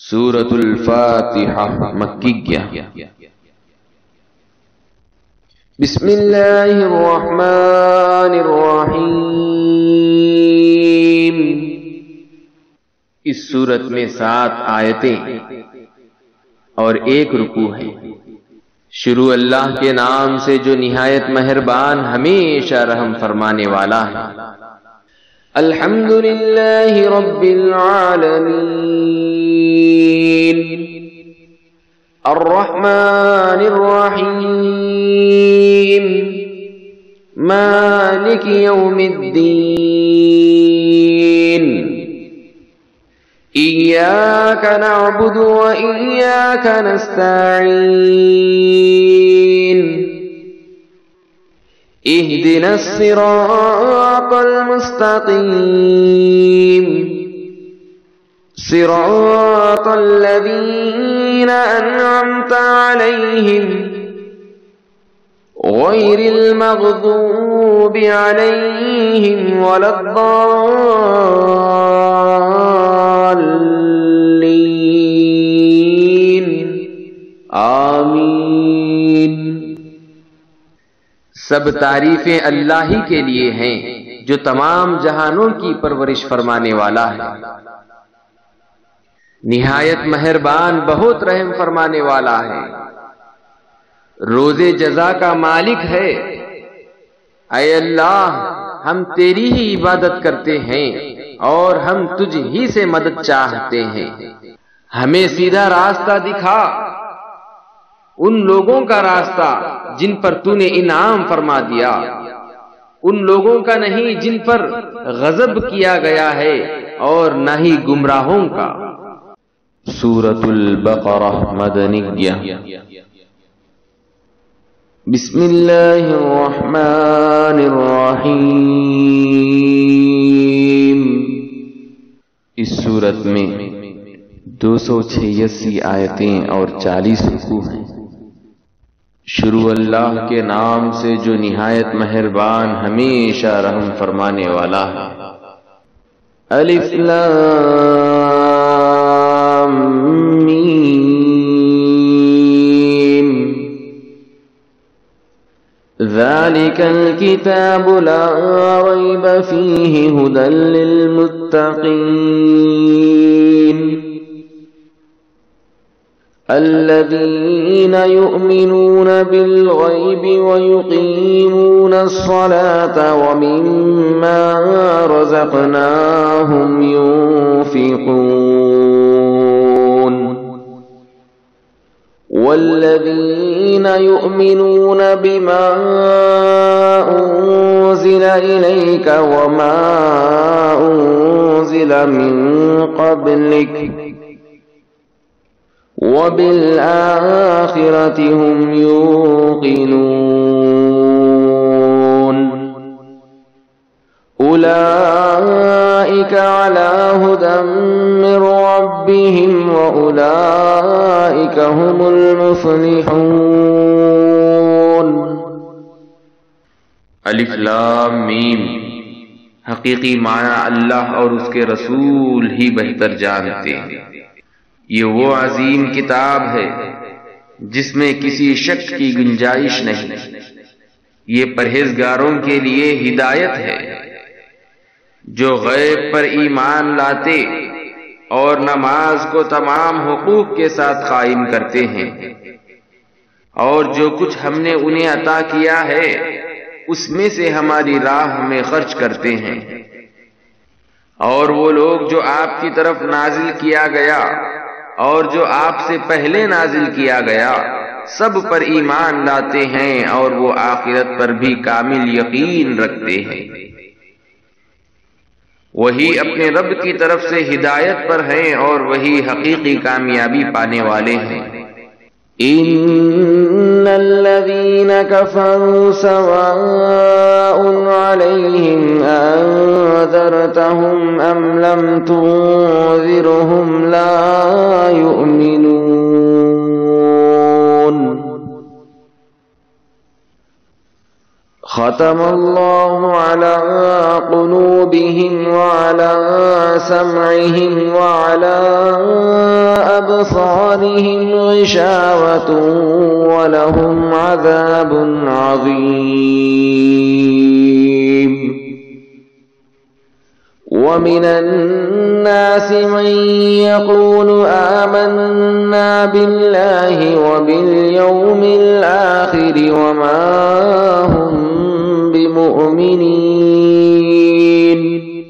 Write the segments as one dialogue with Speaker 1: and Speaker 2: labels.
Speaker 1: سورة الفاتحة مکیہ۔
Speaker 2: بسم اللہ الرحمن الرحیم۔
Speaker 1: اس سورت میں 7 آیتیں اور 1 رکوع ہے۔ شروع اللہ کے نام سے جو نہایت مہربان ہمیشہ رحم فرمانے والا ہے۔
Speaker 2: الحمد للہ رب العالمین الرحمن الرحیم مالک یوم الدین ایاک نعبد و ایاک نستعین اهدنا الصراط المستقيم صراط الذين أنعمت عليهم غير المغضوب عليهم ولا الضالين آمين۔
Speaker 1: سب تعریفیں اللہ ہی کے لیے ہیں جو تمام جہانوں کی پرورش فرمانے والا ہے، نہایت مہربان بہت رحم فرمانے والا ہے، روز جزا کا مالک ہے۔ اے اللہ، ہم تیری ہی عبادت کرتے ہیں اور ہم تجھ ہی سے مدد چاہتے ہیں۔ ہمیں سیدھا راستہ دکھا، ان لوگوں کا راستہ جن پر تو نے انعام فرما دیا، ان لوگوں کا نہیں جن پر غضب کیا گیا ہے، اور نہ ہی گمراہوں کا۔
Speaker 2: سورۃ البقرہ مدنیہ۔ بسم اللہ الرحمن الرحیم۔
Speaker 1: اس سورت میں 286 آیتیں اور 40 رکوع ہیں۔ شروع اللہ کے نام سے جو نہایت مہربان ہمیشہ رحم فرمانے والا ہے۔
Speaker 2: الف لام میم۔ ذالک الکتاب لا ریب فیہ ھدی للمتقین الذين يؤمنون بالغيب ويقيمون الصلاة ومما رزقناهم ينفقون والذين يؤمنون بما أنزل إليك وما أنزل من قبلك وبالآخرة هم يوقنون أولئك على هدى من ربهم وأولئك هم المفلحون۔
Speaker 1: الف لام میم۔ حقیقی معنی اللہ اور اس کے رسول ہی بہتر جانتے ہیں۔ یہ وہ عظیم کتاب ہے جس میں کسی شک کی گنجائش نہیں، یہ پرہیزگاروں کے لیے ہدایت ہے جو غیب پر ایمان لاتے اور نماز کو تمام حقوق کے ساتھ قائم کرتے ہیں، اور جو کچھ ہم نے انہیں عطا کیا ہے اس میں سے ہماری راہ میں خرچ کرتے ہیں۔ اور وہ لوگ جو آپ کی طرف نازل کیا گیا اور جو آپ سے پہلے نازل کیا گیا سب پر ایمان لاتے ہیں، اور وہ آخرت پر بھی کامل یقین رکھتے ہیں، وہی اپنے رب کی طرف سے ہدایت پر ہیں اور وہی حقیقی کامیابی پانے والے ہیں۔
Speaker 2: ان الذين كفروا سواء عليهم انذرتهم ام لم تنذرهم لا يؤمنون۔ ختم الله على قلوبهم وعلى سمعهم وعلى أبصارهم غشاوة ولهم عذاب عظيم ومن الناس من يقول آمنا بالله وباليوم الآخر وما هم بمؤمنين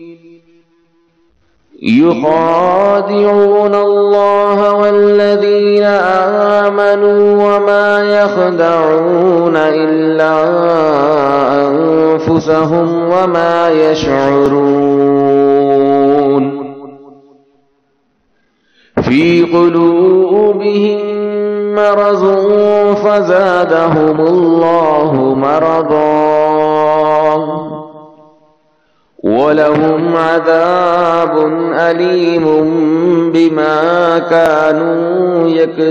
Speaker 2: يخادعون الله والذين آمنوا وما يخدعون إلا أنفسهم وما يشعرون في قلوبهم مرض فزادهم الله مرضا ولهم عذاب أليم بما كانوا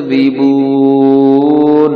Speaker 2: يكذبون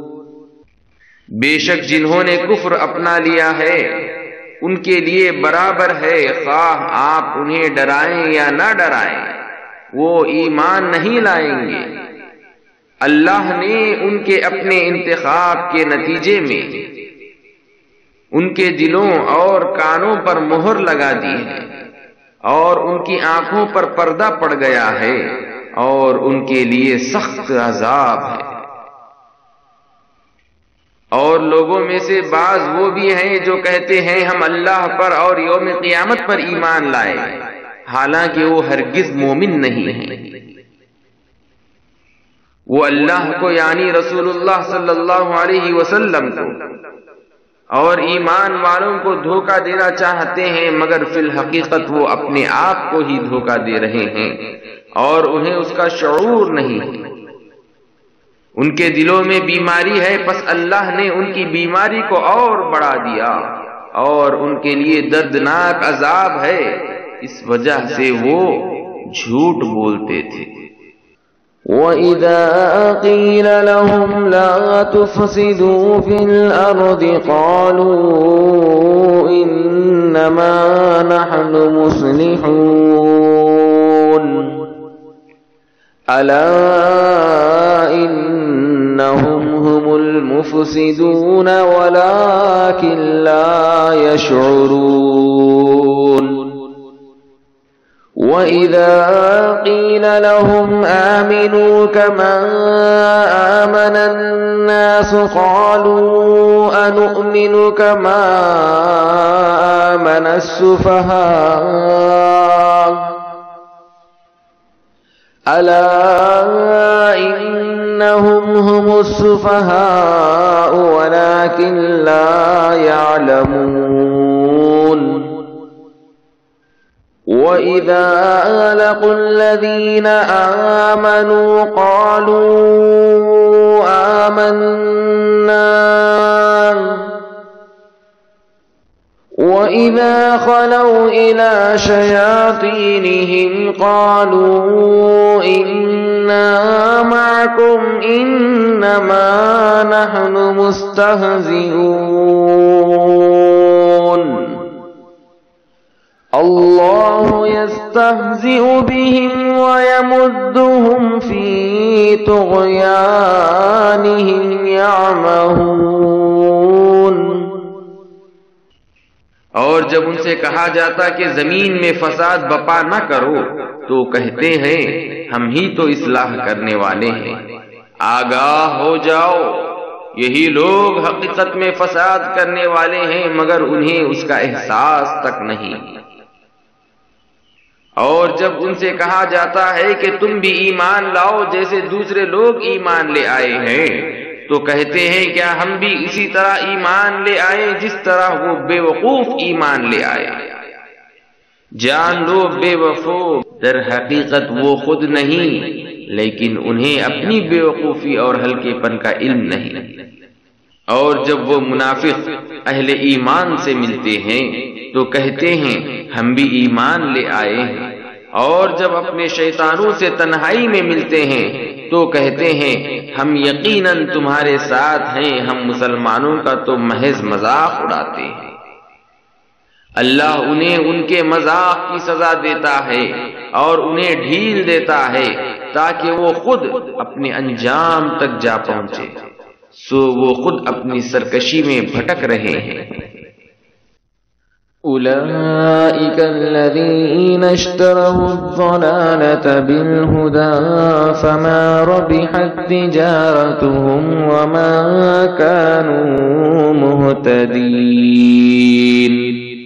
Speaker 1: بے شک جنہوں نے کفر اپنا لیا ہے ان کے لیے برابر ہے خواہ آپ انہیں ڈرائیں یا نہ ڈرائیں، وہ ایمان نہیں لائیں گے۔ اللہ نے ان کے اپنے انتخاب کے نتیجے میں ان کے دلوں اور کانوں پر مہر لگا دی ہے اور ان کی آنکھوں پر پردہ پڑ گیا ہے اور ان کے لیے سخت عذاب ہے۔ اور لوگوں میں سے بعض وہ بھی ہیں جو کہتے ہیں ہم اللہ پر اور یوم قیامت پر ایمان لائے، حالانکہ وہ ہرگز مومن نہیں ہیں۔ وہ اللہ کو یعنی رسول اللہ صلی اللہ علیہ وسلم کو اور ایمان والوں کو دھوکہ دینا چاہتے ہیں، مگر فی الحقیقت وہ اپنے آپ کو ہی دھوکہ دے رہے ہیں اور انہیں اس کا شعور نہیں ہے۔ ان کے دلوں میں بیماری ہے، پس اللہ نے ان کی بیماری کو اور بڑھا دیا اور ان کے لیے دردناک عذاب ہے، اس وجہ سے وہ جھوٹ بولتے تھے۔
Speaker 2: وَإِذَا قِيلَ لَهُمْ لَا تُفْسِدُوا فِي الْأَرْضِ قَالُوا إِنَّمَا نَحْنُ مُصْلِحُونَ أَلَا إِنَّهُمْ هُمُ الْمُفْسِدُونَ وَلَكِنْ لَا يَشْعُرُونَ وَإِذَا قِيلَ لَهُمْ آمِنُوا كَمَا آمَنَ النَّاسُ قَالُوا أَنُؤْمِنُ كَمَا آمَنَ السُّفَهَاءُ أَلَا إِنَّهُمْ هُمُ السُّفَهَاءُ وَلَكِنْ لَا يَعْلَمُونَ وَإِذَا لَقُوا الَّذِينَ آمَنُوا قَالُوا آمَنَّا وَإِذَا خَلَوْا إِلَى شَيَاطِينِهِمْ قَالُوا إِنَّا مَعَكُمْ إِنَّمَا نَحْنُ مُسْتَهْزِئُونَ اللہ یستہزئ بہم ویمدہم فی طغیانہم یعمہون۔
Speaker 1: اور جب ان سے کہا جاتا کہ زمین میں فساد بپا نہ کرو تو کہتے ہیں ہم ہی تو اصلاح کرنے والے ہیں، آگاہ ہو جاؤ، یہی لوگ حقیقت میں فساد کرنے والے ہیں مگر انہیں اس کا احساس تک نہیں۔ اور جب ان سے کہا جاتا ہے کہ تم بھی ایمان لاؤ جیسے دوسرے لوگ ایمان لے آئے ہیں تو کہتے ہیں کیا ہم بھی اسی طرح ایمان لے آئے جس طرح وہ بے وقوف ایمان لے آئے۔ جان لو بے وقوف در حقیقت وہ خود نہیں لیکن انہیں اپنی بے وقوفی اور ہلکے پن کا علم نہیں۔ اور جب وہ منافق اہل ایمان سے ملتے ہیں تو کہتے ہیں ہم بھی ایمان لے آئے ہیں، اور جب اپنے شیطانوں سے تنہائی میں ملتے ہیں تو کہتے ہیں ہم یقیناً تمہارے ساتھ ہیں، ہم مسلمانوں کا تو محض مذاق اڑاتے ہیں۔ اللہ انہیں ان کے مذاق کی سزا دیتا ہے اور انہیں ڈھیل دیتا ہے تاکہ وہ خود اپنے انجام تک جا پہنچے، سو وہ خود اپنی سرکشی میں بھٹک رہے ہیں۔
Speaker 2: أولئك الذين اشتروا الضلالة بالهدى فما ربحت تجارتهم وما كانوا مهتدين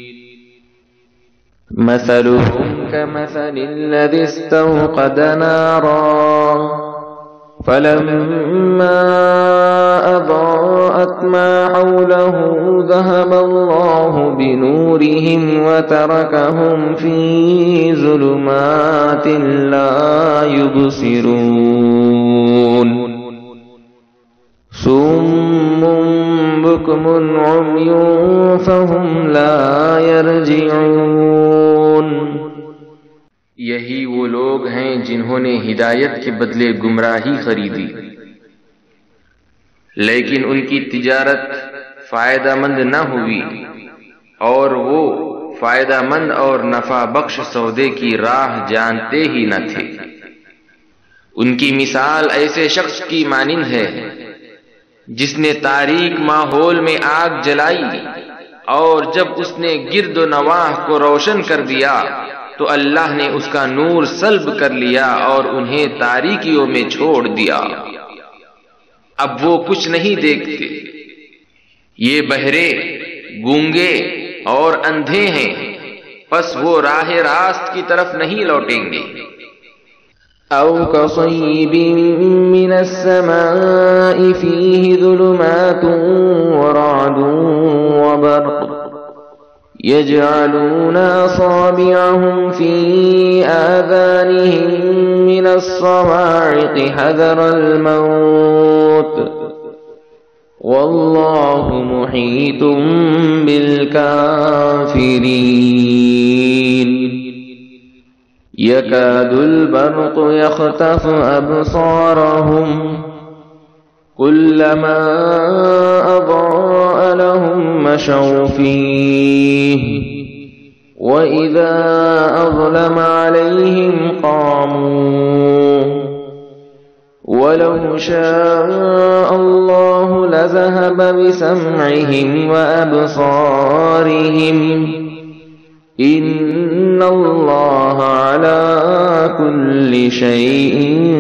Speaker 2: مثلهم كمثل الذي استوقد نارا فلما أضاءت ما حوله ذهب الله بنورهم وتركهم في ظلمات لا يبصرون صم بكم عمي فهم لا يرجعون۔
Speaker 1: یہی وہ لوگ ہیں جنہوں نے ہدایت کے بدلے گمراہی خریدی، لیکن ان کی تجارت فائدہ مند نہ ہوئی اور وہ فائدہ مند اور نفع بخش سودے کی راہ جانتے ہی نہ تھے۔ ان کی مثال ایسے شخص کی مانند ہے جس نے تاریک ماحول میں آگ جلائی اور جب اس نے گرد و نواح کو روشن کر دیا تو اللہ نے اس کا نور سلب کر لیا اور انہیں تاریکیوں میں چھوڑ دیا، اب وہ کچھ نہیں دیکھتے۔ یہ بہرے، گونگے اور اندھے ہیں، پس وہ راہ راست کی طرف نہیں لوٹیں گے۔
Speaker 2: أو كصيب من السماء فيه ظلمات ورعد وبرق يجعلون أصابعهم في آذانهم من الصواعق حذر الموت والله محيط بالكافرين يكاد البرق يخطف أبصارهم كلما أضاء لهم مشوا فيه وإذا أظلم عليهم قاموا ولو شاء الله لذهب بسمعهم وأبصارهم إن الله على كل شيء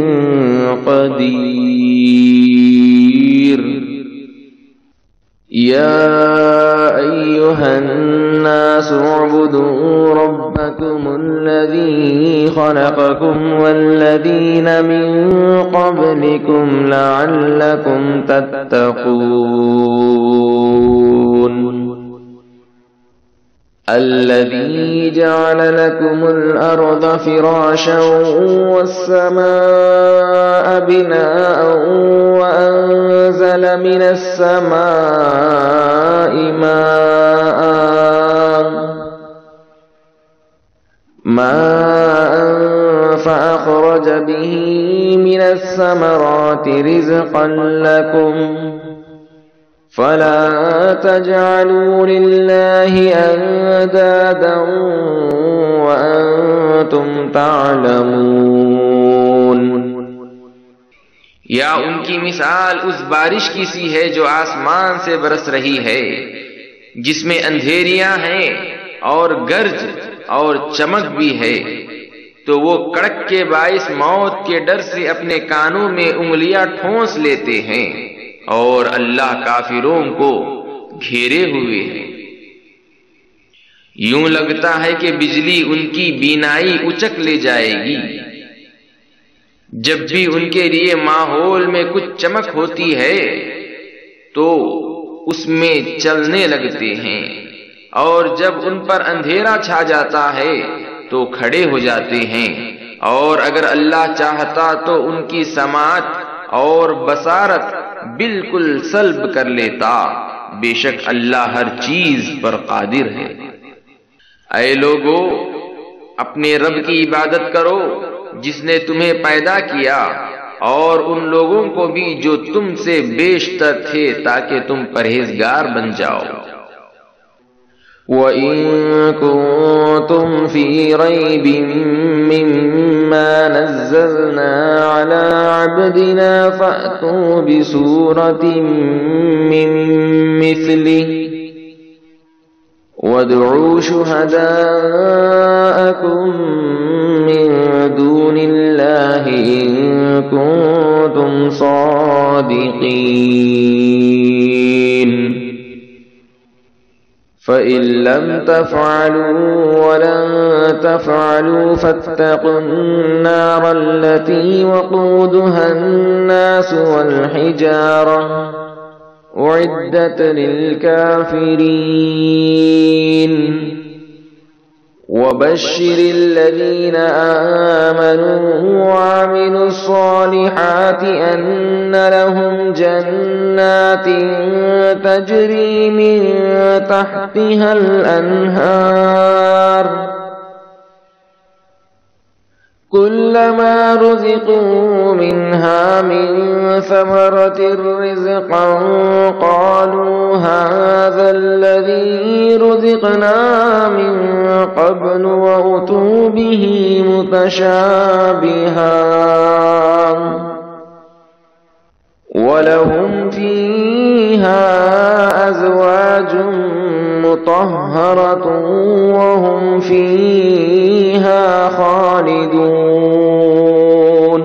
Speaker 2: قدير۔ يا أيها الناس اعبدوا ربكم الذي خلقكم والذين من قبلكم لعلكم تتقون الذي جعل لكم الأرض فراشا والسماء بناء وأنزل من السماء ماء فأخرج به من الثمرات رزقا لكم فلا تجعلوا لله أندادا وأنتم تعلمون۔
Speaker 1: یا ان کی مثال اس بارش کی سی ہے جو آسمان سے برس رہی ہے، جس میں اندھیریاں ہیں اور گرج اور چمک بھی ہے، تو وہ کڑک کے باعث موت کے ڈر سے اپنے کانوں میں انگلیاں ٹھونس لیتے ہیں، اور اللہ کافروں کو گھیرے ہوئے ہے۔ یوں لگتا ہے کہ بجلی ان کی بینائی اچک لے جائے گی۔ جب بھی ان کے لیے ماحول میں کچھ چمک ہوتی ہے تو اس میں چلنے لگتے ہیں، اور جب ان پر اندھیرا چھا جاتا ہے تو کھڑے ہو جاتے ہیں، اور اگر اللہ چاہتا تو ان کی سماعت اور بصارت بالکل سلب کر لیتا، بے شک اللہ ہر چیز پر قادر ہے۔ اے لوگو، اپنے رب کی عبادت کرو جس نے تمہیں پیدا کیا اور ان لوگوں کو بھی جو تم سے بیشتر تھے تاکہ تم پرہیزگار بن جاؤ۔
Speaker 2: وَإِن كُنتُمْ فِي رَيْبٍ مِّمَّا نَزَّلْنَا عَلَىٰ عَبْدِنَا فَأْتُوا بِسُورَةٍ مِّن مِّثْلِهِ وَادْعُوا شُهَدَاءَكُم مِّن دُونِ اللَّهِ إِن كُنتُمْ صَادِقِينَ فَإِن لَّمْ تَفْعَلُوا وَلَن تَفْعَلُوا فَاتَّقُوا النَّارَ الَّتِي وَقُودُهَا النَّاسُ وَالْحِجَارَةُ أُعِدَّتْ لِلْكَافِرِينَ وَبَشِّرِ الَّذِينَ آمَنُوا وَعَمِلُوا الصَّالِحَاتِ أَنَّ لَهُمْ جَنَّاتٍ تَجْرِي مِن تَحْتِهَا الْأَنْهَارُ كُلَّمَا رُزِقُوا مِنْهَا مِن ثَمَرَةٍ رِّزْقًا قَالُوا هَٰذَا الَّذِي رُزِقْنَا مِن قَبْلُ وَأُتُوا بِهِ مُتَشَابِهًا وَلَهُمْ فِيهَا أَزْوَاجٌ مُّطَهَّرَةٌ وَهُمْ فِيهَا خَالِدُونَ۔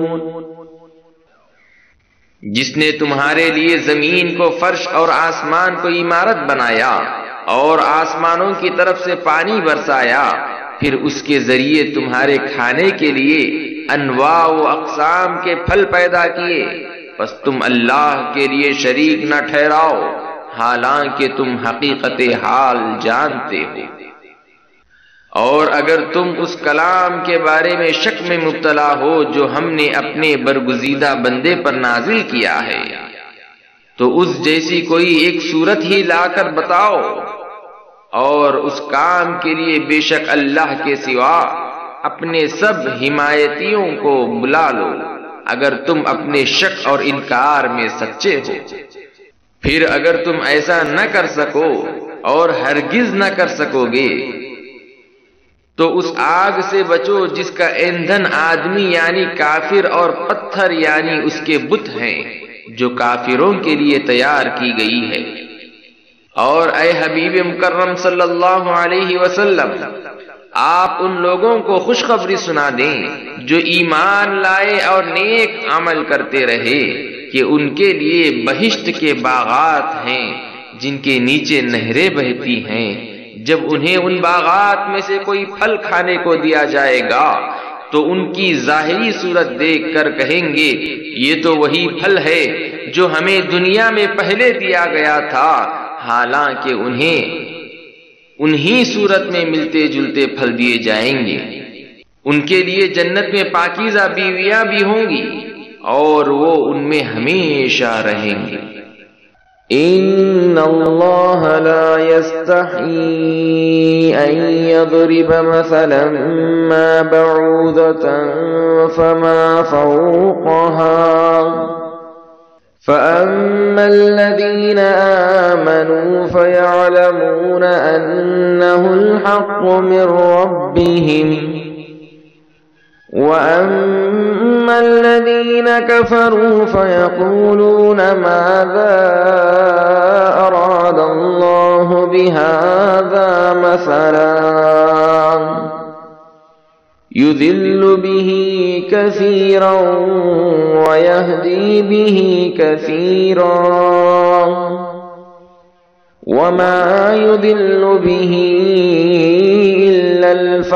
Speaker 1: جس نے تمہارے لیے زمین کو فرش اور آسمان کو عمارت بنایا اور آسمانوں کی طرف سے پانی برسایا، پھر اس کے ذریعے تمہارے کھانے کے لیے انواع و اقسام کے پھل پیدا کیے، بس تم اللہ کے لیے شریک نہ ٹھہراؤ، حالانکہ تم حقیقت حال جانتے ہو۔ اور اگر تم اس کلام کے بارے میں شک میں مبتلا ہو جو ہم نے اپنے برگزیدہ بندے پر نازل کیا ہے، تو اس جیسی کوئی ایک صورت ہی لا کر بتاؤ، اور اس کام کے لیے بے شک اللہ کے سوا اپنے سب حمایتیوں کو بلا لو اگر تم اپنے شک اور انکار میں سچے ہو۔ پھر اگر تم ایسا نہ کر سکو اور ہرگز نہ کر سکو گے تو اس آگ سے بچو جس کا ایندھن آدمی یعنی کافر اور پتھر یعنی اس کے بت ہیں جو کافروں کے لیے تیار کی گئی ہے۔ اور اے حبیب مکرم صلی اللہ علیہ وسلم، آپ ان لوگوں کو خوشخبری سنا دیں جو ایمان لائے اور نیک عمل کرتے رہے کہ ان کے لیے بہشت کے باغات ہیں جن کے نیچے نہریں بہتی ہیں۔ جب انہیں ان باغات میں سے کوئی پھل کھانے کو دیا جائے گا تو ان کی ظاہری صورت دیکھ کر کہیں گے یہ تو وہی پھل ہے جو ہمیں دنیا میں پہلے دیا گیا تھا، حالانکہ انہی صورت میں ملتے جلتے پھل دیے جائیں گے۔ ان کے لیے جنت میں پاکیزہ بیویاں بھی ہوں گی اور وہ ان میں ہمیشہ رہیں گے۔
Speaker 2: إِنَّ اللَّهَ لَا يَسْتَحْيِي أَن يَضْرِبَ مَثَلًا مَّا بَعُوضَةً فَمَا فَوْقَهَا فَأَمَّا الَّذِينَ آمَنُوا فَيَعْلَمُونَ أَنَّهُ الْحَقُّ مِن رَّبِّهِمْ وَأَمَّا الَّذِينَ كَفَرُوا فَيَقُولُونَ مَاذَا أَرَادَ اللَّهُ بِهَٰذَا مَثَلًا يُضِلُّ بِهِ كَثِيرًا وَيَهْدِي بِهِ كَثِيرًا وَمَا يُضِلُّ بِهِ إِلَّا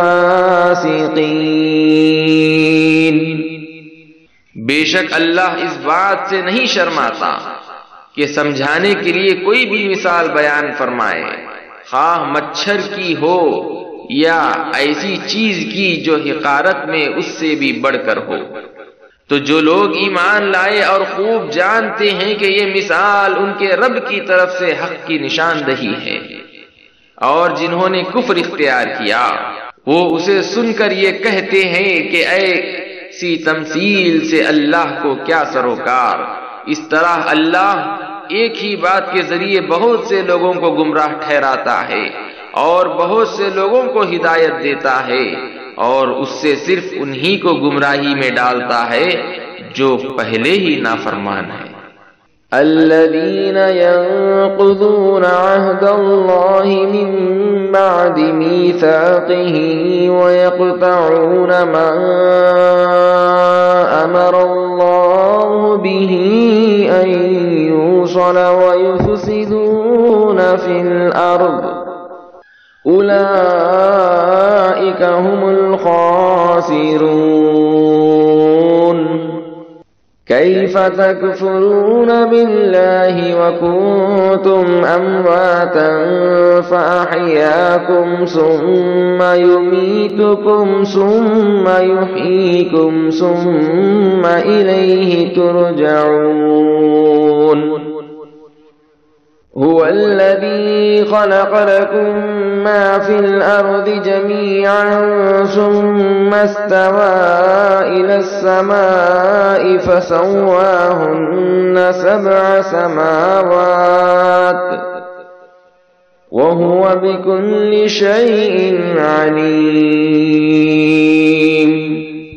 Speaker 2: الْفَاسِقِينَ۔
Speaker 1: بے شک اللہ اس بات سے نہیں شرماتا کہ سمجھانے کے لیے کوئی بھی مثال بیان فرمائے، خواہ مچھر کی ہو یا ایسی چیز کی جو حقارت میں اس سے بھی بڑھ کر ہو۔ تو جو لوگ ایمان لائے اور خوب جانتے ہیں کہ یہ مثال ان کے رب کی طرف سے حق کی نشاندہی ہے، اور جنہوں نے کفر اختیار کیا وہ اسے سن کر یہ کہتے ہیں کہ اے سی تمثیل سے اللہ کو کیا سروکار۔ اس طرح اللہ ایک ہی بات کے ذریعے بہت سے لوگوں کو گمراہ ٹھہراتا ہے اور بہت سے لوگوں کو ہدایت دیتا ہے، اور اس سے صرف انہی کو گمراہی میں ڈالتا ہے جو پہلے ہی نافرمان ہے۔
Speaker 2: الذين ينقضون عهد الله من بعد ميثاقه ويقطعون ما أمر الله به أن يوصل ويفسدون في الأرض أولئك هم الخاسرون كيف تكفرون بالله وكنتم أمواتا فأحياكم ثم يميتكم ثم يحييكم ثم إليه ترجعون هو الذي خلق لكم ما في الأرض جميعا ثم استوى إلى السماء فسواهن 7 سماوات وهو بكل شيء عليم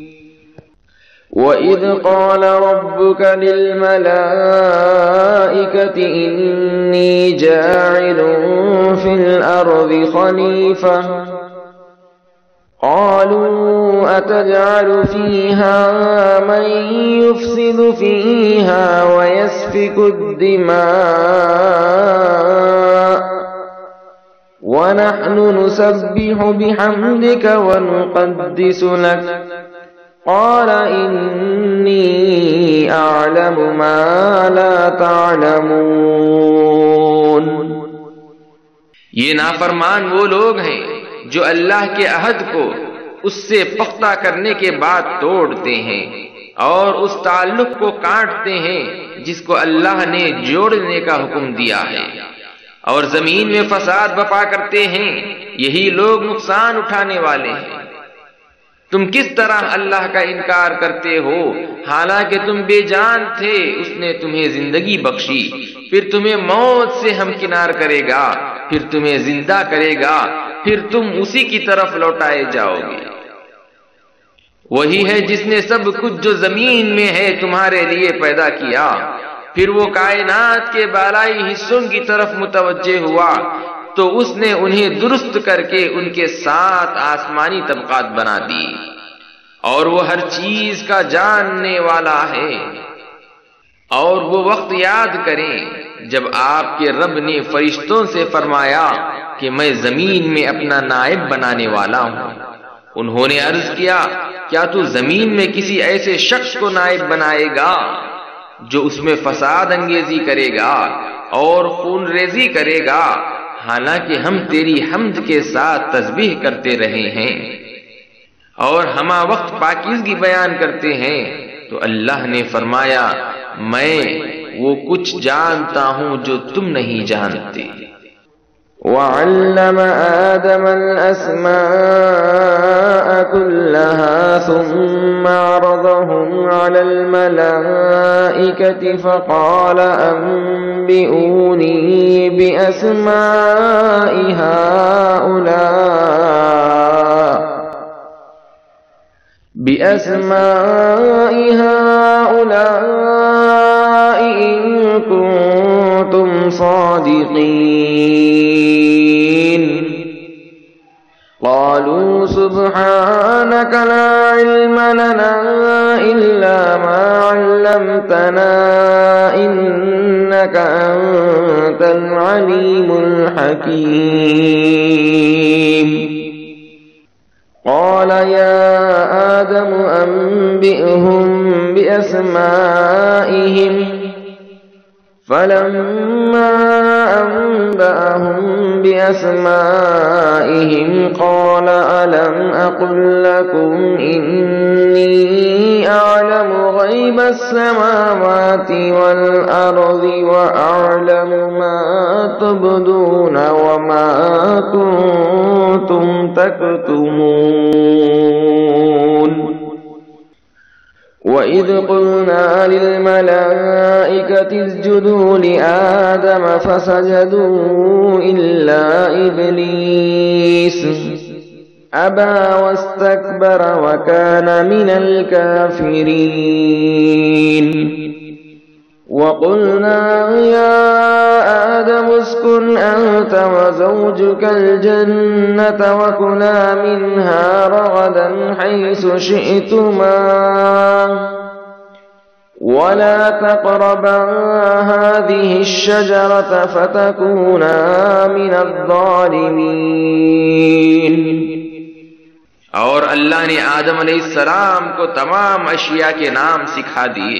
Speaker 2: وَإِذْ قَالَ رَبُّكَ لِلْمَلَائِكَةِ إِنِّي جَاعِلٌ فِي الْأَرْضِ خَلِيفَةً قَالُوا أَتَجْعَلُ فِيهَا مَن يُفْسِدُ فِيهَا وَيَسْفِكُ الدِّمَاءَ وَنَحْنُ نُسَبِّحُ بِحَمْدِكَ وَنُقَدِّسُ لَكَ قال إني أعلم ما لا تعلمون۔
Speaker 1: یہ نافرمان وہ لوگ ہیں جو اللہ کے عہد کو اس سے پختہ کرنے کے بعد توڑتے ہیں اور اس تعلق کو کاٹتے ہیں جس کو اللہ نے جوڑنے کا حکم دیا ہے، اور زمین میں فساد برپا کرتے ہیں۔ یہی لوگ نقصان اٹھانے والے ہیں۔ تم کس طرح اللہ کا انکار کرتے ہو حالانکہ تم بے جان تھے، اس نے تمہیں زندگی بخشی، پھر تمہیں موت سے ہمکنار کرے گا، پھر تمہیں زندہ کرے گا، پھر تم اسی کی طرف لوٹائے جاؤ گے۔ وہی ہے جس نے سب کچھ جو زمین میں ہے تمہارے لیے پیدا کیا، پھر وہ کائنات کے بالائی حصوں کی طرف متوجہ ہوا تو اس نے انہیں درست کر کے ان کے 7 آسمانی طبقات بنا دی، اور وہ ہر چیز کا جاننے والا ہے۔ اور وہ وقت یاد کریں جب آپ کے رب نے فرشتوں سے فرمایا کہ میں زمین میں اپنا نائب بنانے والا ہوں۔ انہوں نے عرض کیا کیا تو زمین میں کسی ایسے شخص کو نائب بنائے گا جو اس میں فساد انگیزی کرے گا اور خون ریزی کرے گا، حالانکہ ہم تیری حمد کے ساتھ تسبیح کرتے رہے ہیں اور ہمہ وقت پاکیزگی بیان کرتے ہیں۔ تو اللہ نے فرمایا میں وہ کچھ جانتا ہوں جو تم نہیں جانتے۔
Speaker 2: وَعَلَّمَ آدَمَ الْأَسْمَاءَ كُلَّهَا ثُمَّ عَرَضَهُمْ عَلَى الْمَلَائِكَةِ فَقَالَ أَنبِئُونِي بِأَسْمَاءِ هَؤُلَاءِ إِن كُنتُمْ صَادِقِينَ قَالُوا سُبْحَانَكَ لَا عِلْمَ لَنَا إِلَّا مَا عَلَّمْتَنَا إِنَّكَ أَنتَ الْعَلِيمُ الْحَكِيمُ قال يا آدم أنبئهم بأسمائهم فلما أنبأهم بأسمائهم قال ألم أقل لكم إني أعلم غيب السماوات والأرض وأعلم ما تبدون وما كنتم تكتمون۔ وَإِذْ قُلْنَا لِلْمَلَائِكَةِ اسْجُدُوا لِآدَمَ فَسَجَدُوا إِلَّا إِبْلِيسَ أَبَى وَاسْتَكْبَرَ وَكَانَ مِنَ الْكَافِرِينَ وَقُلْنَا يَا آدَمُ اسْكُنْ أَنْتَ وَزَوْجُكَ الْجَنَّةَ وَكُلَا مِنْهَا رَغَدًا حَيْثُ شِئْتُمَا وَلَا تَقْرَبَا هَذِهِ الشَّجَرَةَ فَتَكُونَا مِنَ الظَّالِمِينَ۔
Speaker 1: اور اللہ نے آدم علیہ السلام کو تمام اشیاء کے نام سکھا دیے،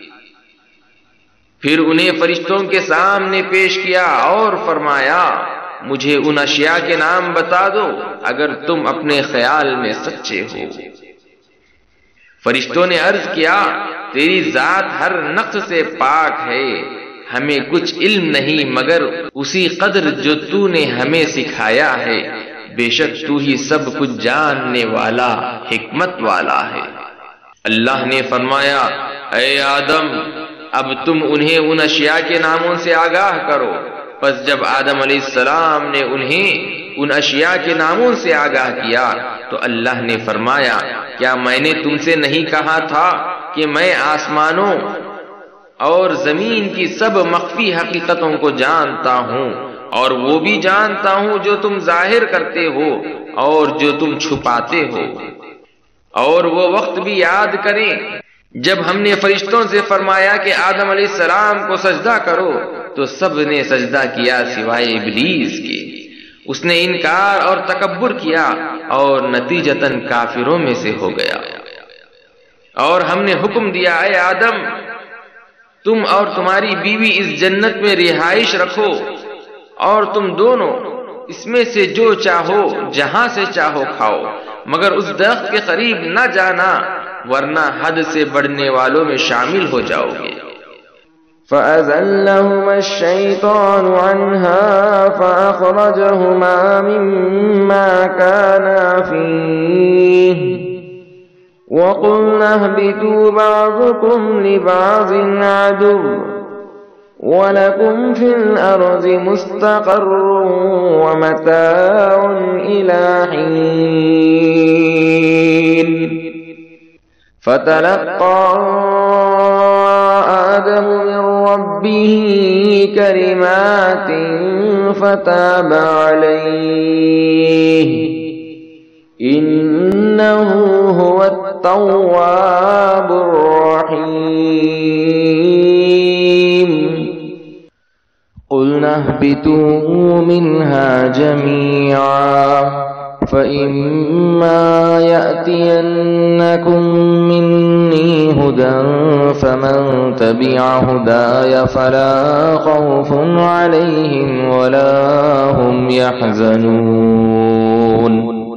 Speaker 1: پھر انہیں فرشتوں کے سامنے پیش کیا اور فرمایا مجھے ان اشیاء کے نام بتا دو اگر تم اپنے خیال میں سچے ہو۔ فرشتوں نے عرض کیا تیری ذات ہر نقص سے پاک ہے، ہمیں کچھ علم نہیں مگر اسی قدر جو تو نے ہمیں سکھایا ہے، بے شک تو ہی سب کچھ جاننے والا حکمت والا ہے۔ اللہ نے فرمایا اے آدم اب تم انہیں ان اشیاء کے ناموں سے آگاہ کرو۔ پس جب آدم علیہ السلام نے انہیں ان اشیاء کے ناموں سے آگاہ کیا تو اللہ نے فرمایا کیا میں نے تم سے نہیں کہا تھا کہ میں آسمانوں اور زمین کی سب مخفی حقیقتوں کو جانتا ہوں اور وہ بھی جانتا ہوں جو تم ظاہر کرتے ہو اور جو تم چھپاتے ہو۔ اور وہ وقت بھی یاد کریں جب ہم نے فرشتوں سے فرمایا کہ آدم علیہ السلام کو سجدہ کرو تو سب نے سجدہ کیا سوائے ابلیس کے، اس نے انکار اور تکبر کیا اور نتیجتاً کافروں میں سے ہو گیا۔ اور ہم نے حکم دیا اے آدم تم اور تمہاری بیوی اس جنت میں رہائش رکھو اور تم دونوں اس میں سے جو چاہو جہاں سے چاہو کھاؤ، مگر اس درخت کے قریب نہ جانا ورنہ حد سے بڑھنے والوں میں شامل ہو جاؤ گے۔
Speaker 2: فَأَزَلَّهُمَا الشَّيْطَانُ عَنْهَا فَأَخْرَجَهُمَا مِمَّا كَانَا فِيهِ وَقُلْنَا اهْبِطُوا بَعْضُكُمْ لِبَعْضٍ عَدُوٌّ وَلَكُمْ فِي الْأَرْضِ مُسْتَقَرٌّ وَمَتَاعٌ إِلَى حِينٍ فَتَلَقَّى آدَمُ مِنْ رَبِّهِ كَلِمَاتٍ فَتَابَ عَلَيْهِ إِنَّهُ هُوَ التَّوَّابُ الرَّحِيمُ قُلْنَا اهْبِطُوا مِنْهَا جَمِيعًا فَإِمَّا يَأْتِيَنَّكُمْ مِنِّي هُدًى فَمَنْ تَبِعَ هُدَايَ فَلَا خَوْفٌ عَلَيْهِمْ وَلَا هُمْ يَحْزَنُونَ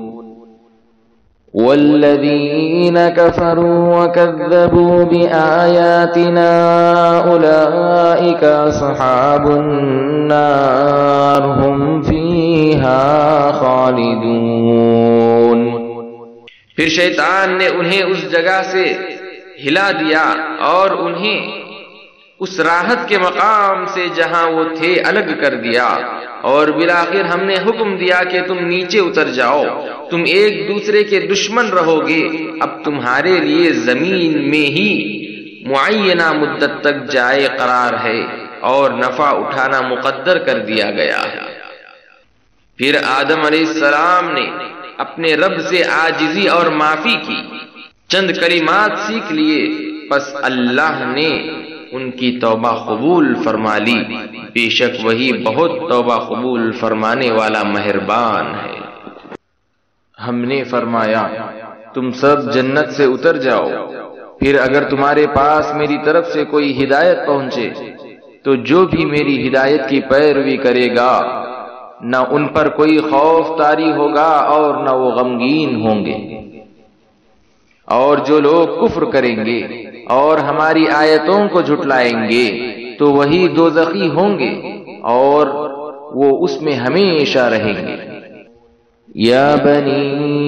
Speaker 2: وَالَّذِينَ كَفَرُوا وَكَذَّبُوا بِآيَاتِنَا أُولَئِكَ أَصْحَابُ النَّارِ هُمْ فِيهَا خَالِدُونَ۔
Speaker 1: پھر شیطان نے انہیں اس جگہ سے ہلا دیا اور انہیں اس راحت کے مقام سے جہاں وہ تھے الگ کر دیا، اور بالآخر ہم نے حکم دیا کہ تم نیچے اتر جاؤ، تم ایک دوسرے کے دشمن رہو گے، اب تمہارے لیے زمین میں ہی معینہ مدت تک جائے قرار ہے اور نفع اٹھانا مقدر کر دیا گیا ہے۔ پھر آدم علیہ السلام نے اپنے رب سے عاجزی اور معافی کی، چند کلمات سیکھ لیے، پس اللہ نے ان کی توبہ قبول فرما لی، بے شک وہی بہت توبہ قبول فرمانے والا مہربان ہے۔
Speaker 3: ہم نے فرمایا تم سب جنت سے اتر جاؤ، پھر اگر تمہارے پاس میری طرف سے کوئی ہدایت پہنچے تو جو بھی میری ہدایت کی پیروی کرے گا نہ ان پر کوئی خوف طاری ہوگا اور نہ وہ غمگین ہوں گے، اور جو لوگ کفر کریں گے اور ہماری آیتوں کو جھٹلائیں گے تو وہی دوزخی ہوں گے اور وہ اس میں ہمیشہ رہیں گے۔
Speaker 2: یا بنی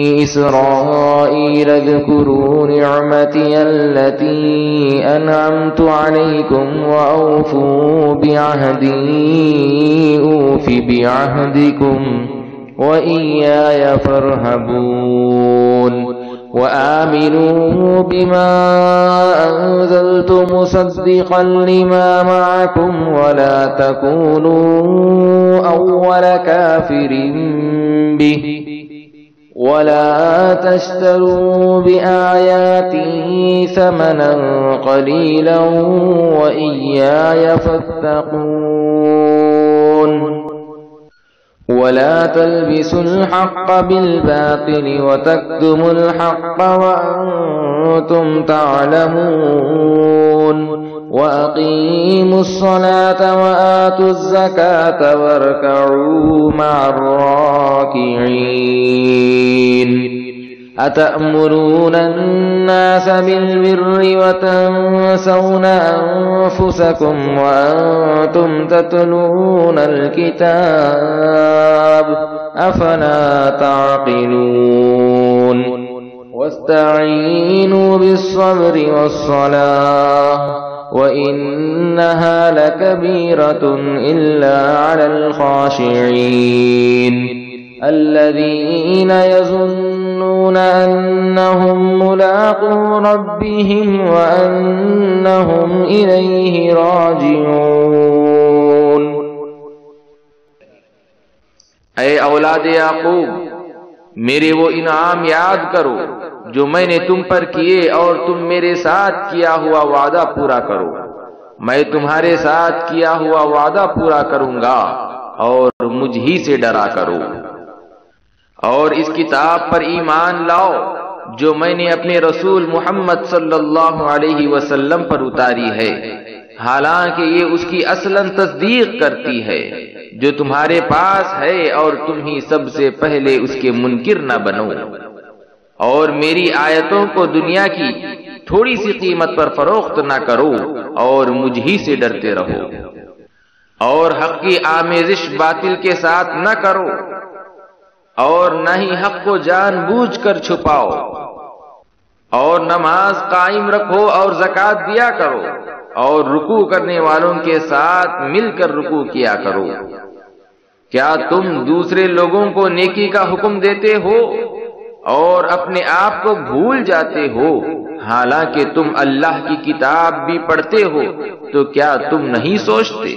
Speaker 2: إسرائيل اذكروا نعمتي التي أنعمت عليكم وأوفوا بعهدي أوف بعهدكم وإياي فارهبون وآمنوا بما أنزلت مصدقا لما معكم ولا تكونوا أول كافر به ولا تشتروا بآياتي ثمنا قليلا وإياي فاتقون ولا تلبسوا الحق بالباطل وتكتموا الحق وأنتم تعلمون وأقيموا الصلاة وآتوا الزكاة واركعوا مع الراكعين أتأمرون الناس بالبر وتنسون أنفسكم وأنتم تتلون الكتاب أفلا تعقلون واستعينوا بالصبر والصلاة وإنها لكبيرة إلا على الخاشعين الذين يظنون أنهم ملاقو ربهم وأنهم إليه راجعون.
Speaker 3: اے اولاد یعقوب، میرے وہ انعام یاد کرو جو میں نے تم پر کیے اور تم میرے ساتھ کیا ہوا وعدہ پورا کرو. میں تمہارے ساتھ کیا ہوا وعدہ پورا کروں گا اور مجھ ہی سے ڈرا کرو. اور اس کتاب پر ایمان لاؤ جو میں نے اپنے رسول محمد صلی اللہ علیہ وسلم پر اتاری ہے، حالانکہ یہ اس کی اصلاً تصدیق کرتی ہے جو تمہارے پاس ہے، اور تم ہی سب سے پہلے اس کے منکر نہ بنو. اور میری آیتوں کو دنیا کی تھوڑی سی قیمت پر فروخت نہ کرو اور مجھ ہی سے ڈرتے رہو. اور حق کی آمیزش باطل کے ساتھ نہ کرو اور نہ ہی حق کو جان بوجھ کر چھپاؤ. اور نماز قائم رکھو اور زکوٰۃ دیا کرو اور رکوع کرنے والوں کے ساتھ مل کر رکوع کیا کرو. کیا تم دوسرے لوگوں کو نیکی کا حکم دیتے ہو اور اپنے آپ کو بھول جاتے ہو، حالانکہ تم اللہ کی کتاب بھی پڑھتے ہو؟ تو کیا تم نہیں سوچتے؟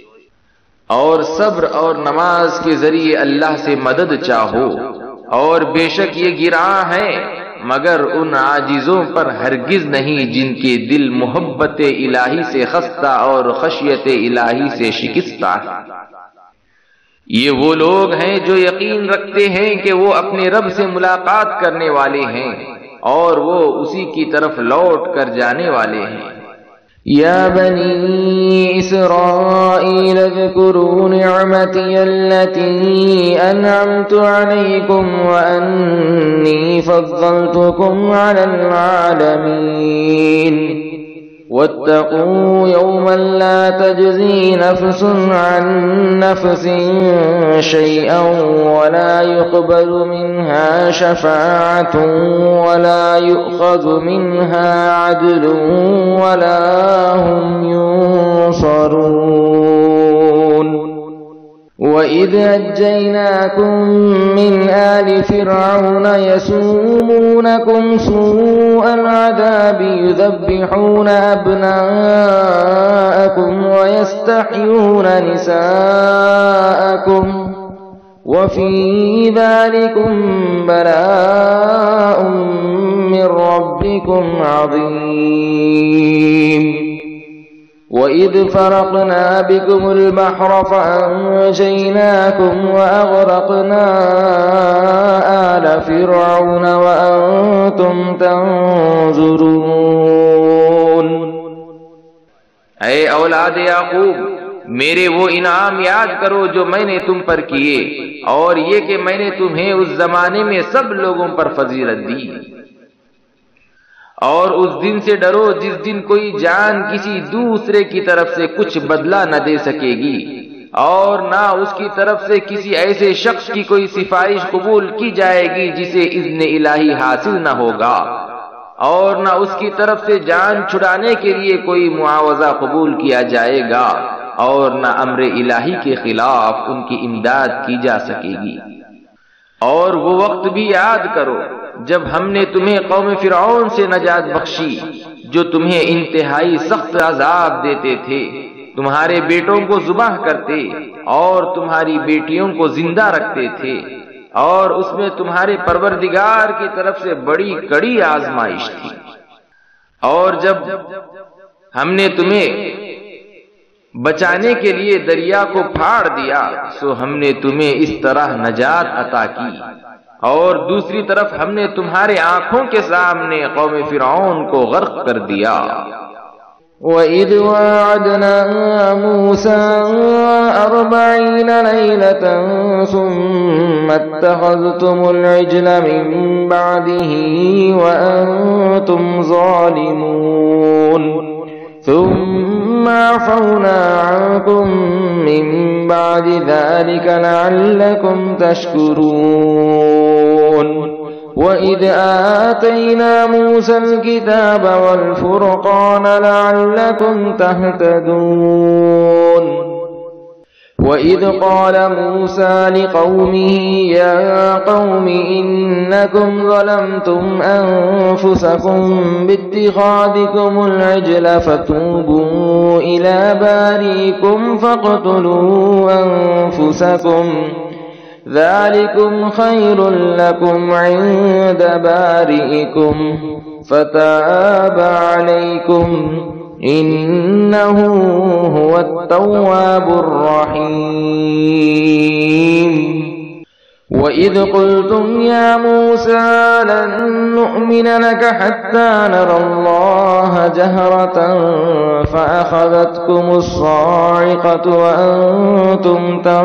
Speaker 3: اور صبر اور نماز کے ذریعے اللہ سے مدد چاہو، اور بے شک یہ گراں ہے مگر ان عاجزوں پر ہرگز نہیں جن کے دل محبت الہی سے خستہ اور خشیت الہی سے شکستہ ہے. یہ وہ لوگ ہیں جو یقین رکھتے ہیں کہ وہ اپنے رب سے ملاقات کرنے والے ہیں اور وہ اسی کی طرف لوٹ کر جانے والے ہیں.
Speaker 2: يا بني إسرائيل اذكروا نعمتي التي أنعمت عليكم وأني فضلتكم على العالمين واتقوا يوما لا تجزي نفس عن نفس شيئا ولا يقبل منها شفاعة ولا يؤخذ منها عدل ولا هم ينصرون. وَإِذْ نَجَّيْنَاكُمْ مِنْ آلِ فِرْعَوْنَ يَسُومُونَكُمْ سُوءَ الْعَذَابِ يُذَبِّحُونَ أَبْنَاءَكُمْ وَيَسْتَحْيُونَ نِسَاءَكُمْ وَفِي ذَلِكُمْ بَلَاءٌ مِّن رَّبِّكُمْ عَظِيمٌ. وَإِذْ فَرَقْنَا بِكُمُ الْبَحْرَ فَأَنجَيْنَاكُمْ وَأَغْرَقْنَا آلَ فِرْعَوْنَ وَأَنْتُمْ تَنظُرُونَ.
Speaker 3: اے اولاد یعقوب، میرے وہ انعام یاد کرو جو میں نے تم پر کیے، اور یہ کہ میں نے تمہیں اس زمانے میں سب لوگوں پر فضیلت دی. اور اس دن سے ڈرو جس دن کوئی جان کسی دوسرے کی طرف سے کچھ بدلہ نہ دے سکے گی اور نہ اس کی طرف سے کسی ایسے شخص کی کوئی سفارش قبول کی جائے گی جسے اذن الہی حاصل نہ ہوگا، اور نہ اس کی طرف سے جان چھڑانے کے لیے کوئی معاوضہ قبول کیا جائے گا، اور نہ امر الہی کے خلاف ان کی امداد کی جا سکے گی۔ اور وہ وقت بھی یاد کرو جب ہم نے تمہیں قوم فرعون سے نجات بخشی جو تمہیں انتہائی سخت عذاب دیتے تھے، تمہارے بیٹوں کو ذبح کرتے اور تمہاری بیٹیوں کو زندہ رکھتے تھے، اور اس میں تمہارے پروردگار کی طرف سے بڑی کڑی آزمائش تھی۔ اور جب ہم نے تمہیں بچانے کے لیے دریا کو پھاڑ دیا سو ہم نے تمہیں اس طرح نجات عطا کی، اور دوسری طرف ہم نے تمہارے آنکھوں کے سامنے قوم فرعون کو غرق کر دیا۔
Speaker 2: وَإِذْ وَاعَدْنَا مُوسَىٰ 40 لَيْلَةً ثُمَّ اتَّخَذْتُمُ الْعِجْلَ مِن بَعْدِهِ وَأَنتُمْ ظَالِمُونَ ثُمَّ عَفَوْنَا عَنكُم مِّن بَعْدِ ذَلِكَ لَعَلَّكُمْ تَشْكُرُونَ وَإِذْ آتَيْنَا مُوسَى الْكِتَابَ وَالْفُرْقَانَ لَعَلَّكُمْ تَهْتَدُونَ وَإِذْ قَالَ مُوسَى لِقَوْمِهِ يَا قَوْمِ إِنَّكُمْ ظَلَمْتُمْ أَنفُسَكُمْ بِاتِّخَاذِكُمُ الْعِجْلَ فَتُوبُوا إِلَىٰ بَارِئِكُمْ فَاقْتُلُوا أَنفُسَكُمْ ذَلِكُمْ خَيْرٌ لَكُمْ عِندَ بَارِئِكُمْ فَتَابَ عَلَيْكُمْ إِنَّهُ هُوَ التَّوَّابُ الرَّحِيمُ وَإِذْ قُلْتُمْ يَا مُوسَىٰ لَن نُّؤْمِنَ لَكَ حَتَّىٰ نَرَى اللَّهَ جَهْرَةً فَأَخَذَتْكُمُ الصَّاعِقَةُ وَأَنتُمْ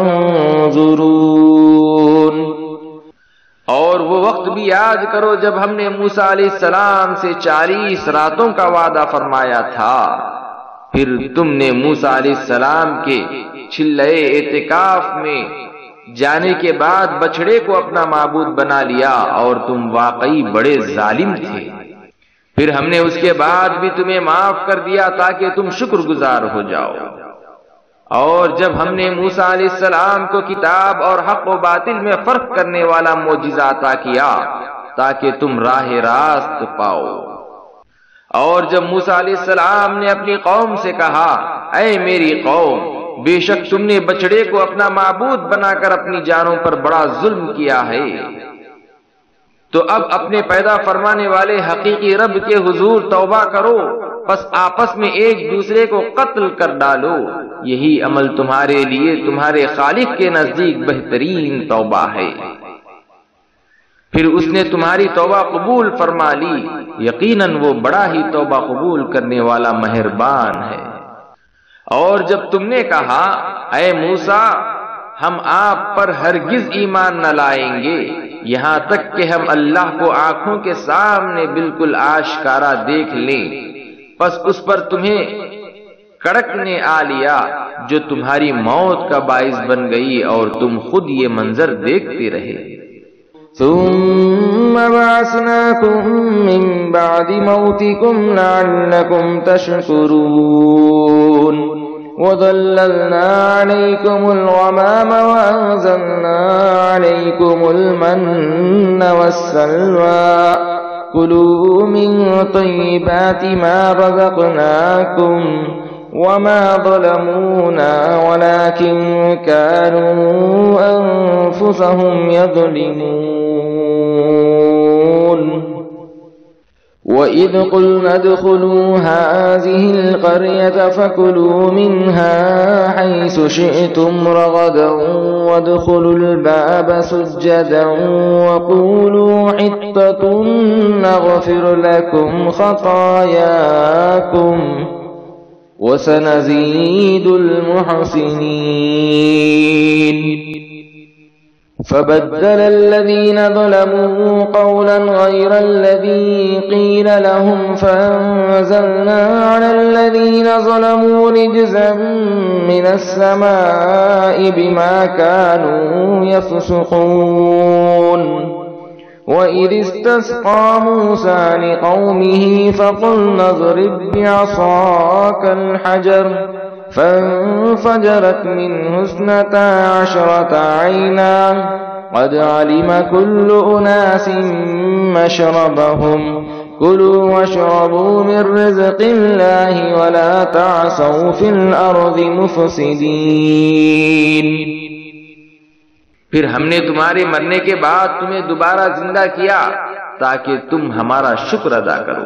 Speaker 2: تَنظُرُونَ۔
Speaker 3: اور وہ وقت بھی یاد کرو جب ہم نے موسیٰ علیہ السلام سے 40 راتوں کا وعدہ فرمایا تھا، پھر تم نے موسیٰ علیہ السلام کے چلے اعتکاف میں جانے کے بعد بچڑے کو اپنا معبود بنا لیا، اور تم واقعی بڑے ظالم تھے۔ پھر ہم نے اس کے بعد بھی تمہیں معاف کر دیا تاکہ تم شکر گزار ہو جاؤ۔ اور جب ہم نے موسیٰ علیہ السلام کو کتاب اور حق و باطل میں فرق کرنے والا معجزہ عطا کیا تاکہ تم راہ راست پاؤ۔ اور جب موسیٰ علیہ السلام نے اپنی قوم سے کہا، اے میری قوم، بے شک تم نے بچڑے کو اپنا معبود بنا کر اپنی جانوں پر بڑا ظلم کیا ہے، تو اب اپنے پیدا فرمانے والے حقیقی رب کے حضور توبہ کرو، پس آپس میں ایک دوسرے کو قتل کر ڈالو، یہی عمل تمہارے لیے تمہارے خالق کے نزدیک بہترین توبہ ہے۔ پھر اس نے تمہاری توبہ قبول فرما لی، یقیناً وہ بڑا ہی توبہ قبول کرنے والا مہربان ہے۔ اور جب تم نے کہا، اے موسیٰ، ہم آپ پر ہرگز ایمان نہ لائیں گے یہاں تک کہ ہم اللہ کو آنکھوں کے سامنے بالکل آشکارا دیکھ لیں، پس اس پر تمہیں کڑک نے آ لیا جو تمہاری موت کا باعث بن گئی، اور تم خود یہ منظر دیکھتے رہے۔
Speaker 2: ثم بعثناكم من بعد موتكم لعلكم تشكرون وظللنا عليكم الغمام وأنزلنا عليكم المن والسلوى كلوا من طيبات ما رزقناكم وما ظلمونا ولكن كانوا أنفسهم يظلمون وَإِذْ قُلْنَا ادْخُلُوا هَٰذِهِ الْقَرْيَةَ فَكُلُوا مِنْهَا حَيْثُ شِئْتُمْ رَغَدًا وَادْخُلُوا الْبَابَ سُجَّدًا وَقُولُوا حِطَّةٌ نَّغْفِرْ لَكُمْ خَطَايَاكُمْ وَسَنَزِيدُ الْمُحْسِنِينَ فبدل الذين ظلموا قولا غير الذي قيل لهم فأنزلنا على الذين ظلموا رجزا من السماء بما كانوا يفسقون وإذ استسقى موسى لقومه فقلنا اضرب بعصاك الحجر فانفجرت منه 12 عينا قد علم كل أناس مشربهم كلوا واشربوا من رزق الله ولا تعصوا في الأرض مفسدين۔
Speaker 3: پھر ہم نے تمہارے مرنے کے بعد تمہیں دوبارہ زندہ کیا تاکہ تم ہمارا شکر ادا کرو،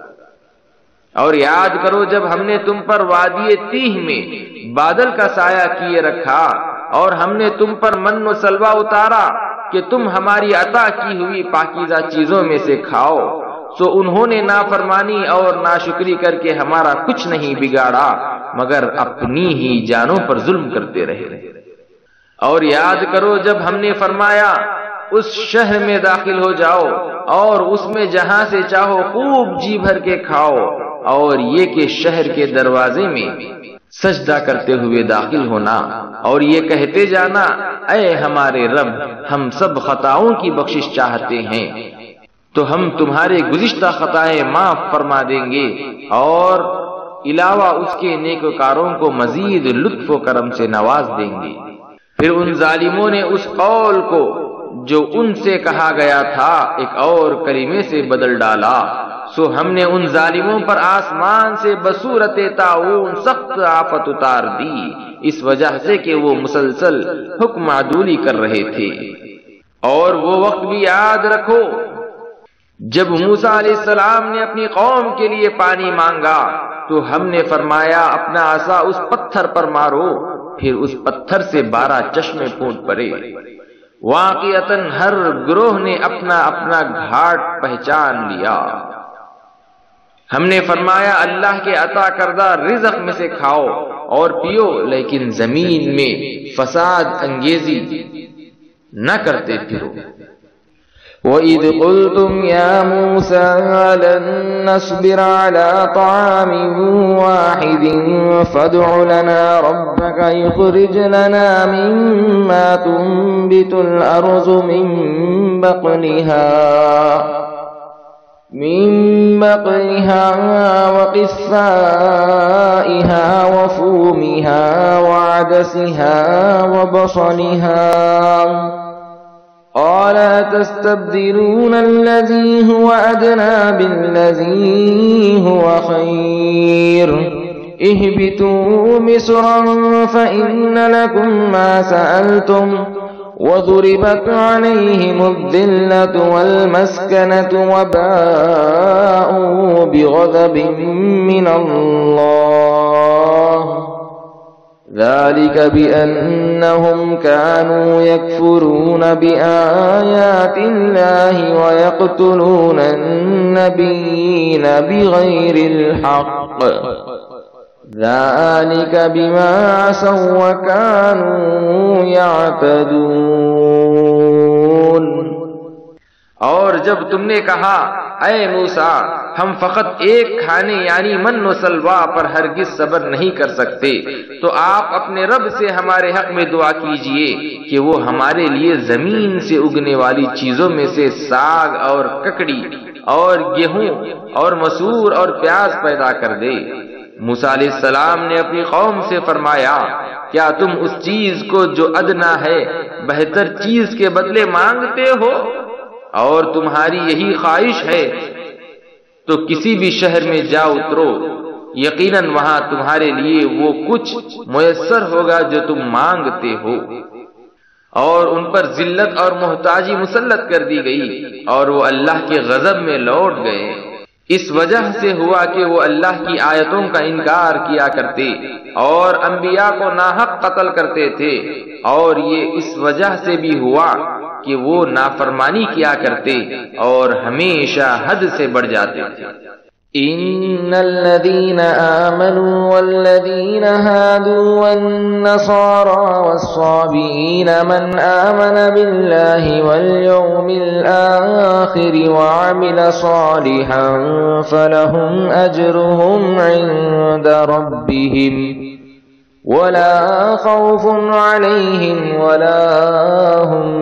Speaker 3: اور یاد کرو جب ہم نے تم پر وادی تیہ میں بادل کا سایہ کیے رکھا اور ہم نے تم پر من و سلوہ اتارا کہ تم ہماری عطا کی ہوئی پاکیزہ چیزوں میں سے کھاؤ، سو انہوں نے نافرمانی اور ناشکری کر کے ہمارا کچھ نہیں بگاڑا مگر اپنی ہی جانوں پر ظلم کرتے رہے۔ اور یاد کرو جب ہم نے فرمایا اس شہر میں داخل ہو جاؤ اور اس میں جہاں سے چاہو خوب جی بھر کے کھاؤ، اور یہ کہ شہر کے دروازے میں سجدہ کرتے ہوئے داخل ہونا اور یہ کہتے جانا اے ہمارے رب ہم سب خطاؤں کی بخشش چاہتے ہیں تو ہم تمہارے گزشتہ خطائیں معاف فرما دیں گے، اور علاوہ اس کے نیکوکاروں کو مزید لطف و کرم سے نواز دیں گے۔ پھر ان ظالموں نے اس قول کو جو ان سے کہا گیا تھا ایک اور کلمے سے بدل ڈالا، سو ہم نے ان ظالموں پر آسمان سے بصورت طاعون سخت آفت اتار دی، اس وجہ سے کہ وہ مسلسل حکم عدولی کر رہے تھے۔ اور وہ وقت بھی یاد رکھو جب موسیٰ علیہ السلام نے اپنی قوم کے لیے پانی مانگا تو ہم نے فرمایا اپنا عصا اس پتھر پر مارو، پھر اس پتھر سے 12 چشمے پھوٹ پڑے۔ واقعتاً ہر گروہ نے اپنا اپنا گھاٹ پہچان لیا۔ ہم نے فرمایا اللہ کے عطا کردہ رزق میں سے کھاؤ اور پیو، لیکن زمین میں فساد انگیزی نہ کرتے پھرو۔
Speaker 2: وَإِذْ قُلْتُمْ يَا مُوسَىٰ لَن نَّصْبِرَ عَلَىٰ طَعَامٍ وَاحِدٍ فَادْعُ لَنَا رَبَّكَ يُخْرِجْ لَنَا مِمَّا تُنبِتُ الْأَرْضُ مِن بَقْلِهَا وَقِثَّائِهَا وَفُومِهَا وَعَدَسِهَا وَبَصَلِهَا قال تستبدلون الذي هو أدنى بالذي هو خير اهبطوا مصرا فإن لكم ما سألتم وضربت عليهم الذلة والمسكنة وباءوا بغضب من الله ذلك بأنهم كانوا يكفرون بآيات الله ويقتلون النبيين بغير الحق ذلك بما عصوا وكانوا يعتدون۔
Speaker 3: اور جب تم نے کہا اے موسیٰ ہم فقط ایک کھانے یعنی من و سلوا پر ہرگز صبر نہیں کر سکتے، تو آپ اپنے رب سے ہمارے حق میں دعا کیجئے کہ وہ ہمارے لیے زمین سے اگنے والی چیزوں میں سے ساگ اور ککڑی اور گیہوں اور مسور اور پیاز پیدا کر دے۔ موسیٰ علیہ السلام نے اپنی قوم سے فرمایا کیا تم اس چیز کو جو ادنا ہے بہتر چیز کے بدلے مانگتے ہو؟ اور تمہاری یہی خواہش ہے تو کسی بھی شہر میں جا اترو، یقیناً وہاں تمہارے لیے وہ کچھ میسر ہوگا جو تم مانگتے ہو۔ اور ان پر ذلت اور محتاجی مسلط کر دی گئی اور وہ اللہ کے غضب میں لوٹ گئے۔ اس وجہ سے ہوا کہ وہ اللہ کی آیتوں کا انکار کیا کرتے اور انبیاء کو ناحق قتل کرتے تھے، اور یہ اس وجہ سے بھی ہوا کہ وہ نافرمانی کیا کرتے اور ہمیشہ حد سے بڑھ جاتے تھے۔
Speaker 2: إن الذين آمنوا والذين هادوا والنصارى والصابئين من آمن بالله واليوم الآخر وعمل صالحا فلهم أجرهم عند ربهم ولا خوف عليهم ولا هم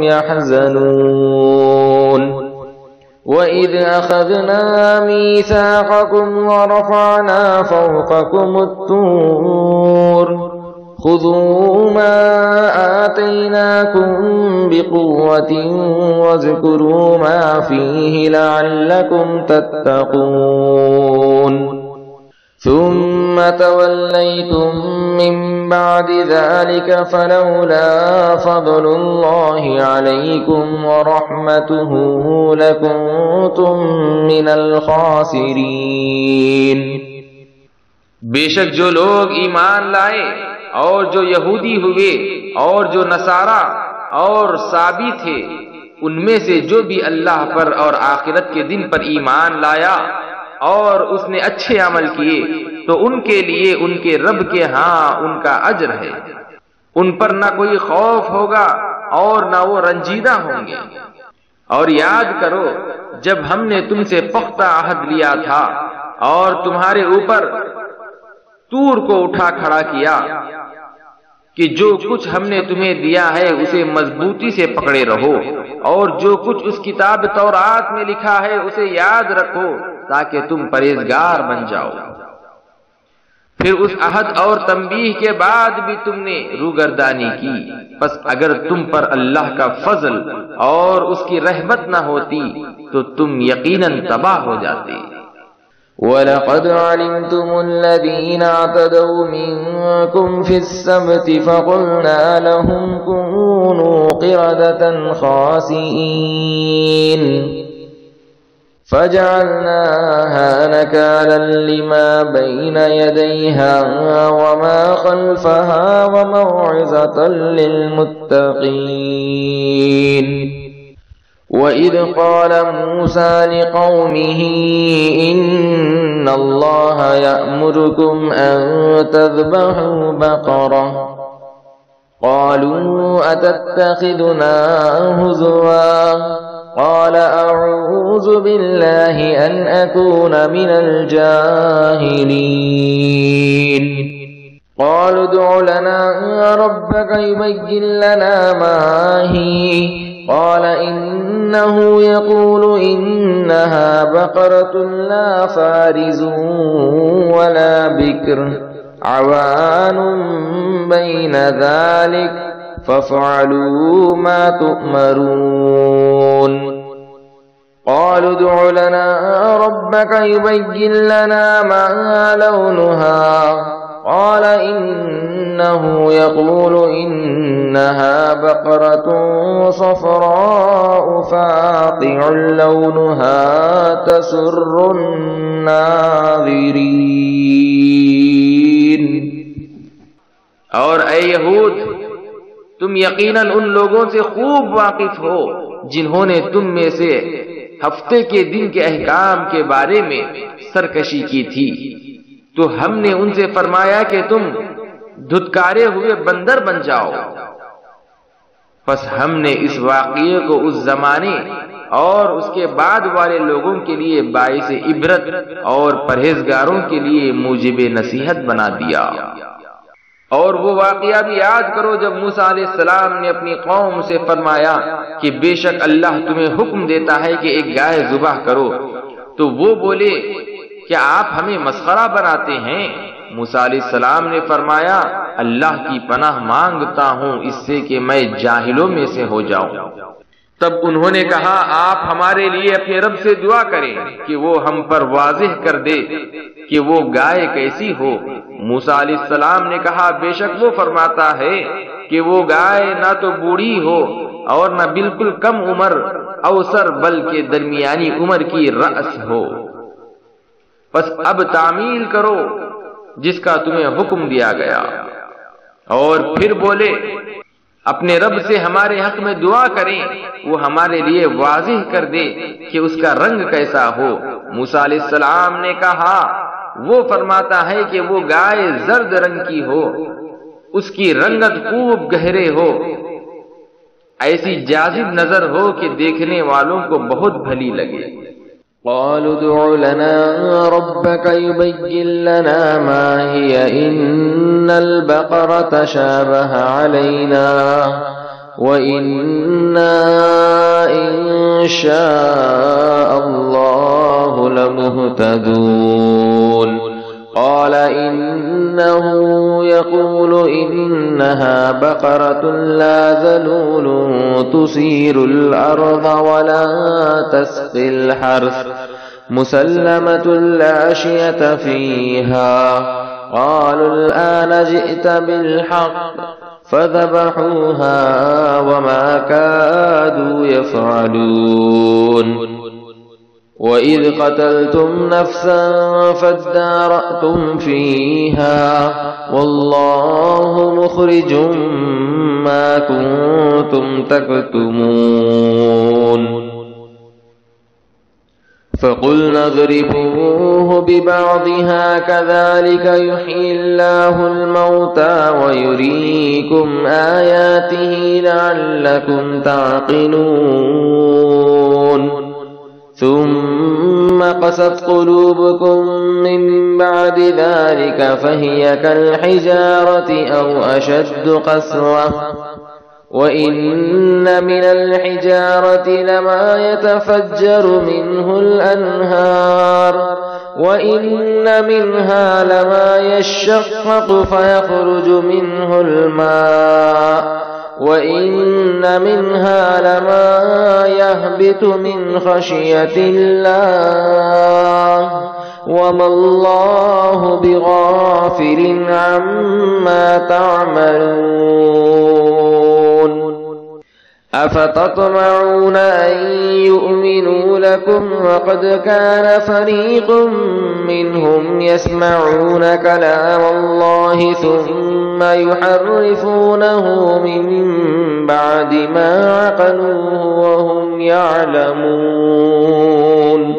Speaker 2: يحزنون وَإِذْ أَخَذْنَا مِيثَاقَكُمْ وَرَفَعْنَا فَوْقَكُمُ الطُّورَ خُذُوا مَا آتَيْنَاكُمْ بِقُوَّةٍ وَاذْكُرُوا مَا فِيهِ لَعَلَّكُمْ تَتَّقُونَ ثُمَّ تَوَلَّيْتُمْ مِنْ بَعْدِ ذَلِكَ فَلَوْلَا فَضْلُ اللَّهِ عَلَيْكُمْ وَرَحْمَتُهُ لَكُنْتُمْ مِنَ الْخَاسِرِينَ
Speaker 3: بے شک جو لوگ ایمان لائے اور جو یہودی ہوئے اور جو نصارہ اور صابی تھے ان میں سے جو بھی اللہ پر اور آخرت کے دن پر ایمان لایا اور اس نے اچھے عمل کیے تو ان کے لیے ان کے رب کے ہاں ان کا اجر ہے، ان پر نہ کوئی خوف ہوگا اور نہ وہ رنجیدہ ہوں گے۔ اور یاد کرو جب ہم نے تم سے پختہ عہد لیا تھا اور تمہارے اوپر طور کو اٹھا کھڑا کیا کہ جو کچھ ہم نے تمہیں دیا ہے اسے مضبوطی سے پکڑے رہو اور جو کچھ اس کتاب تورات میں لکھا ہے اسے یاد رکھو تاکہ تم پرہیزگار بن جاؤ۔ پھر اس عہد اور تنبیہ کے بعد بھی تم نے روگردانی کی، پس اگر تم پر اللہ کا فضل اور اس کی رحمت نہ ہوتی تو تم یقیناً تباہ ہو جاتے۔
Speaker 2: وَلَقَدْ عَلِمْتُمُ الَّذِينَ اعْتَدَوْا مِنكُمْ فِي السَّبْتِ فَقُلْنَا لَهُمْ كُونُوا قِرَدَةً خَاسِئِينَ فَجَعَلْنَاهَا نَكَالًا لِمَا بَيْنَ يَدَيْهَا وَمَا خَلْفَهَا وَمَوْعِظَةً لِلْمُتَّقِينَ وَإِذْ قَالَ مُوسَى لِقَوْمِهِ إِنَّ اللَّهَ يَأْمُرُكُمْ أَن تَذْبَحُوا بَقَرَةً قَالُوا أَتَتَّخِذُنَا هُزُوًا قَالَ أَعُوذُ بِاللَّهِ أَنْ أَكُونَ مِنَ الْجَاهِلِينَ قَالُوا ادْعُ لَنَا رَبَّكَ يُبَيِّن لَّنَا مَا هِيَ قَالَ إِنَّهُ يَقُولُ إِنَّهَا بَقَرَةٌ لَّا فَارِضٌ وَلَا بِكْرٌ عَوَانٌ بَيْنَ ذَلِكَ فَافْعَلُوا مَا تُؤْمَرُونَ قَالُوا ادْعُ لَنَا رَبَّكَ يُبَيِّن لَّنَا مَا لَوْنُهَا قَالَ إِنَّهُ يَقُولُ إِنَّهَا بَقَرَةٌ صَفْرَاءُ فَاقِعٌ لَّوْنُهَا تَسُرُّ النَّاظِرِينَ۔
Speaker 3: اور اے یہود تم یقیناً ان لوگوں سے خوب واقف ہو جنہوں نے تم میں سے ہفتے کے دن کے احکام کے بارے میں سرکشی کی تھی، تو ہم نے ان سے فرمایا کہ تم دھتکارے ہوئے بندر بن جاؤ۔ پس ہم نے اس واقعے کو اس زمانے اور اس کے بعد والے لوگوں کے لیے باعث عبرت اور پرہیزگاروں کے لیے موجب نصیحت بنا دیا۔ اور وہ واقعہ بھی یاد کرو جب موسیٰ علیہ السلام نے اپنی قوم سے فرمایا کہ بے شک اللہ تمہیں حکم دیتا ہے کہ ایک گائے ذبح کرو، تو وہ بولے کیا آپ ہمیں مسخرہ بناتے ہیں؟ موسیٰ علیہ السلام نے فرمایا اللہ کی پناہ مانگتا ہوں اس سے کہ میں جاہلوں میں سے ہو جاؤں۔ تب انہوں نے کہا آپ ہمارے لیے اپنے رب سے دعا کریں کہ وہ ہم پر واضح کر دے کہ وہ گائے کیسی ہو۔ موسیٰ علیہ السلام نے کہا بے شک وہ فرماتا ہے کہ وہ گائے نہ تو بوڑھی ہو اور نہ بالکل کم عمر اوسر بلکہ درمیانی عمر کی رأس ہو۔ پس اب تعمیل کرو جس کا تمہیں حکم دیا گیا۔ اور پھر بولے اپنے رب سے ہمارے حق میں دعا کریں وہ ہمارے لیے واضح کر دے کہ اس کا رنگ کیسا ہو موسیٰ علیہ السلام نے کہا وہ فرماتا ہے کہ وہ گائے زرد رنگ کی ہو، اس کی رنگت خوب گہرے ہو، ایسی جاذب نظر ہو کہ دیکھنے والوں کو بہت بھلی لگے۔
Speaker 2: قالوا ادع لنا ربك يبين لنا ما هي إن البقرة تشابه علينا وإنا إن شاء الله لمهتدون قال إنه يقول إنها بقرة لا ذلول تثير الأرض ولا تسقي الحرث مسلمة لا شية فيها قالوا الآن جئت بالحق فذبحوها وما كادوا يفعلون وَإِذْ قَتَلْتُمْ نَفْسًا فَادَّارَأْتُمْ فِيهَا وَاللَّهُ مُخْرِجٌ مَا كُنْتُمْ تَكْتُمُونَ فَقُلْنَا اضْرِبُوهُ بِبَعْضِهَا كَذَلِكَ يُحْيِي اللَّهُ الْمَوْتَى وَيُرِيكُمْ آيَاتِهِ لَعَلَّكُمْ تَعْقِلُونَ ثم قست قلوبكم من بعد ذلك فهي كالحجارة أو أشد قسوة وإن من الحجارة لما يتفجر منه الأنهار وإن منها لما يشقق فيخرج منه الماء وَإِنَّ مِنْهَا لَمَا يَهْبِطُ مِنْ خَشْيَةِ اللَّهِ وَمَا اللَّهُ بِغَافِلٍ عَمَّا تَعْمَلُونَ أَفَتَطْمَعُونَ أَن يُؤْمِنُوا لَكُمْ وَقَدْ كَانَ فَرِيقٌ مِّنْهُمْ يَسْمَعُونَ كَلَامَ اللَّهِ ثُمَّ يُحَرِّفُونَهُ مِن بَعْدِ مَا عَقَلُوهُ وَهُمْ يَعْلَمُونَ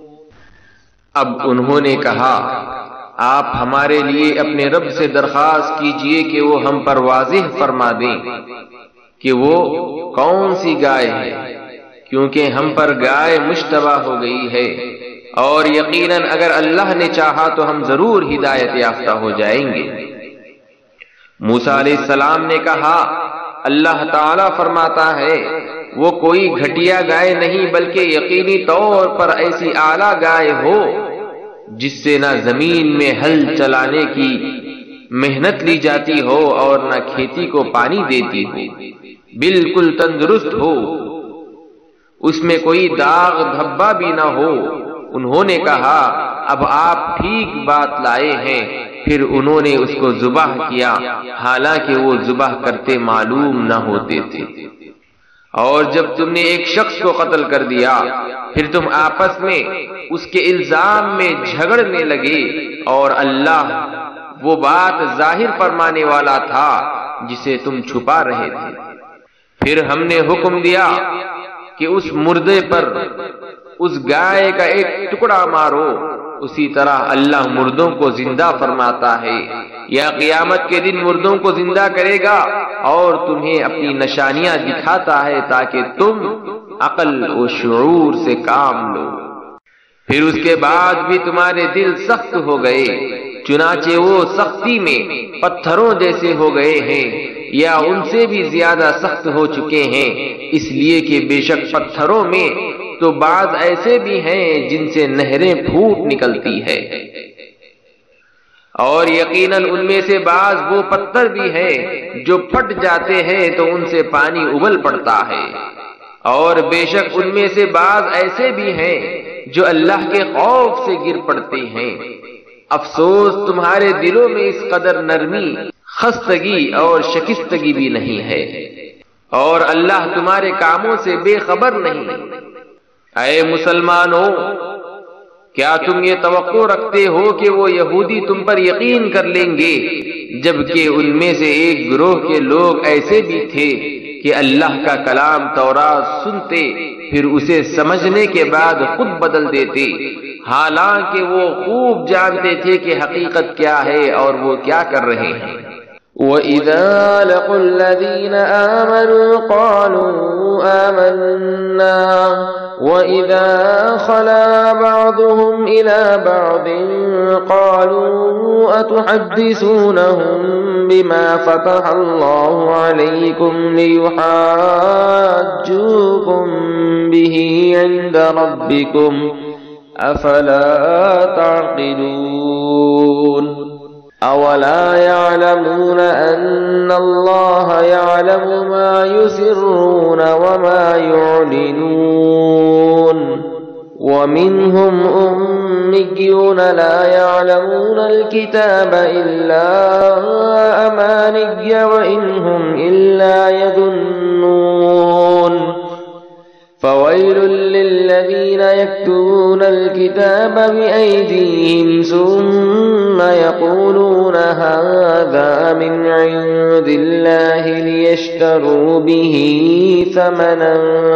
Speaker 3: اب انہوں نے کہا آپ ہمارے لیے اپنے رب سے درخواست کیجئے کہ وہ ہم پر واضح فرما دیں کہ وہ کون سی گائے ہے، کیونکہ ہم پر گائے مشتبہ ہو گئی ہے، اور یقیناً اگر اللہ نے چاہا تو ہم ضرور ہدایت یافتہ ہو جائیں گے۔ موسیٰ علیہ السلام نے کہا اللہ تعالیٰ فرماتا ہے وہ کوئی گھٹیا گائے نہیں بلکہ یقینی طور پر ایسی اعلیٰ گائے ہو جس سے نہ زمین میں ہل چلانے کی محنت لی جاتی ہو اور نہ کھیتی کو پانی دیتی ہو، بالکل تندرست ہو، اس میں کوئی داغ دھبا بھی نہ ہو۔ انہوں نے کہا اب آپ ٹھیک بات لائے ہیں، پھر انہوں نے اس کو ذبح کیا حالانکہ وہ ذبح کرتے معلوم نہ ہوتے تھے۔ اور جب تم نے ایک شخص کو قتل کر دیا پھر تم آپس میں اس کے الزام میں جھگڑنے لگے، اور اللہ وہ بات ظاہر فرمانے والا تھا جسے تم چھپا رہے تھے۔ پھر ہم نے حکم دیا کہ اس مردے پر اس گائے کا ایک ٹکڑا مارو، اسی طرح اللہ مردوں کو زندہ فرماتا ہے یا قیامت کے دن مردوں کو زندہ کرے گا اور تمہیں اپنی نشانیاں دکھاتا ہے تاکہ تم عقل و شعور سے کام لو۔ پھر اس کے بعد بھی تمہارے دل سخت ہو گئے، چنانچہ وہ سختی میں پتھروں جیسے ہو گئے ہیں یا ان سے بھی زیادہ سخت ہو چکے ہیں، اس لیے کہ بے شک پتھروں میں تو بعض ایسے بھی ہیں جن سے نہریں پھوٹ نکلتی ہے، اور یقیناً ان میں سے بعض وہ پتھر بھی ہیں جو پھٹ جاتے ہیں تو ان سے پانی ابل پڑتا ہے، اور بے شک ان میں سے بعض ایسے بھی ہیں جو اللہ کے خوف سے گر پڑتے ہیں۔ افسوس تمہارے دلوں میں اس قدر نرمی، خستگی اور شکستگی بھی نہیں ہے، اور اللہ تمہارے کاموں سے بے خبر نہیں۔ اے مسلمانوں، کیا تم یہ توقع رکھتے ہو کہ وہ یہودی تم پر یقین کر لیں گے، جبکہ ان میں سے ایک گروہ کے لوگ ایسے بھی تھے کہ اللہ کا کلام تورات سنتے پھر اسے سمجھنے کے بعد خود بدل دیتے، حالانکہ وہ خوب جانتے تھے کہ حقیقت کیا ہے اور وہ کیا کر رہے ہیں۔
Speaker 2: وَإِذَا لَقُوا الَّذِينَ آمَنُوا قَالُوا آمَنَّا وَإِذَا خَلَا بَعْضُهُمْ إِلَى بَعْضٍ قَالُوا أَتُحَدِّثُونَهُم بِمَا فَتَحَ اللَّهُ عَلَيْكُمْ لِيُحَاجُّوكُم بِهِ عِندَ رَبِّكُمْ أَفَلَا تَعْقِلُونَ أَوَلَا يَعْلَمُونَ أَنَّ اللَّهَ يَعْلَمُ مَا يُسِرُّونَ وَمَا يُعْلِنُونَ وَمِنْهُمْ أُمِّيُّونَ لَا يَعْلَمُونَ الْكِتَابَ إِلَّا أَمَانِيَّ وَإِنْ هُمْ إِلَّا يَظُنُّونَ فَوَيْلٌ لِّلَّذِينَ يَكْتُبُونَ الْكِتَابَ بِأَيْدِيهِمْ ثُمَّ يَقُولُونَ هَٰذَا مِنْ عِندِ اللَّهِ لِيَشْتَرُوا بِهِ ثَمَنًا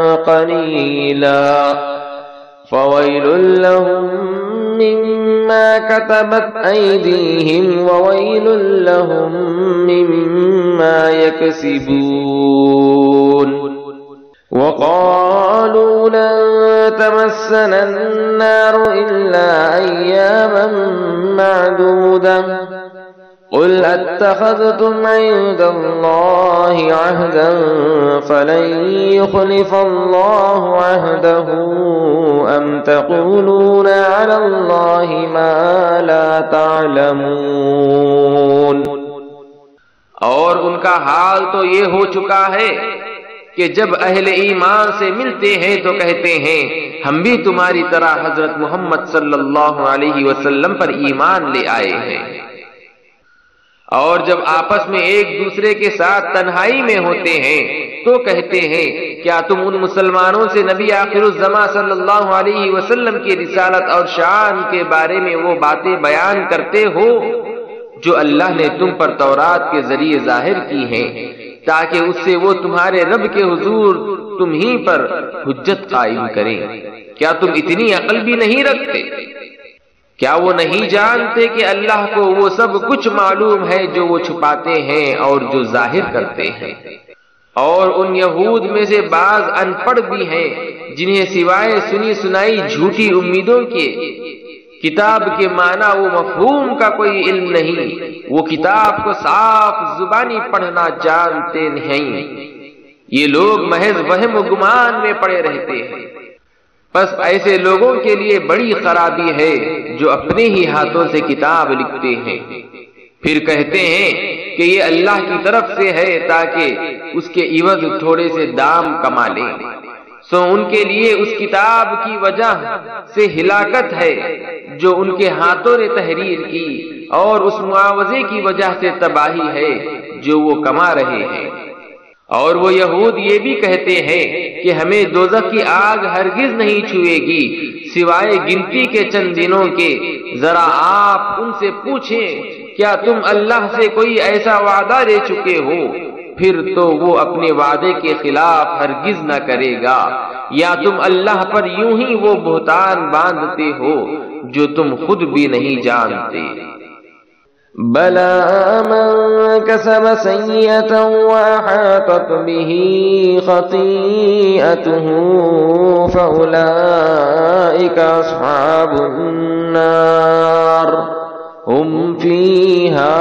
Speaker 2: قَلِيلًا فَوَيْلٌ لَّهُم مِّمَّا كَتَبَتْ أَيْدِيهِمْ وَوَيْلٌ لَّهُم مِّمَّا يَكْسِبُونَ وَقَالُوا لَن تَمَسَّنَا النَّارُ إِلَّا أَيَّامًا مَّعْدُودَةً قُلْ أَتَّخَذْتُمْ عِندَ اللَّهِ عَهْدًا فَلَن يُخْلِفَ اللَّهُ عَهْدَهُ أَمْ تَقُولُونَ عَلَى اللَّهِ مَا لَا تَعْلَمُونَ۔
Speaker 3: اور ان کا حال تو یہ ہو چکا ہے کہ جب اہل ایمان سے ملتے ہیں تو کہتے ہیں ہم بھی تمہاری طرح حضرت محمد صلی اللہ علیہ وسلم پر ایمان لے آئے ہیں، اور جب آپس میں ایک دوسرے کے ساتھ تنہائی میں ہوتے ہیں تو کہتے ہیں کیا تم ان مسلمانوں سے نبی آخر الزماں صلی اللہ علیہ وسلم کی رسالت اور شان کے بارے میں وہ باتیں بیان کرتے ہو جو اللہ نے تم پر تورات کے ذریعے ظاہر کی ہیں، تاکہ اس سے وہ تمہارے رب کے حضور تم ہی پر حجت قائم کریں؟ کیا تم اتنی عقل بھی نہیں رکھتے؟ کیا وہ نہیں جانتے کہ اللہ کو وہ سب کچھ معلوم ہے جو وہ چھپاتے ہیں اور جو ظاہر کرتے ہیں؟ اور ان یہود میں سے بعض ان پڑھ بھی ہیں جنہیں سوائے سنی سنائی جھوٹی امیدوں کے کتاب کے معنی و مفہوم کا کوئی علم نہیں، وہ کتاب کو صاف زبانی پڑھنا جانتے نہیں، یہ لوگ محض وہم و گمان میں پڑے رہتے ہیں۔ بس ایسے لوگوں کے لیے بڑی خرابی ہے جو اپنے ہی ہاتھوں سے کتاب لکھتے ہیں، پھر کہتے ہیں کہ یہ اللہ کی طرف سے ہے تاکہ اس کے عوض تھوڑے سے دام کما لیں، سو ان کے لیے اس کتاب کی وجہ سے ہلاکت ہے جو ان کے ہاتھوں نے تحریر کی، اور اس معاوضے کی وجہ سے تباہی ہے جو وہ کما رہے ہیں۔ اور وہ یہود یہ بھی کہتے ہیں کہ ہمیں دوزخ کی آگ ہرگز نہیں چھوئے گی سوائے گنتی کے چند دنوں کے، ذرا آپ ان سے پوچھیں کیا تم اللہ سے کوئی ایسا وعدہ لے چکے ہو؟ پھر تو وہ اپنے وعدے کے خلاف ہرگز نہ کرے گا، یا تم اللہ پر یوں ہی وہ بہتان باندھتے ہو جو تم خود بھی نہیں جانتے۔
Speaker 2: بَلَىٰ مَن كَسَبَ سَيِّئَةً وَأَحَاطَتْ بِهِ خَطِيئَتُهُ فَأُولَٰئِكَ أَصْحَابُ النَّارِ هُمْ فِيهَا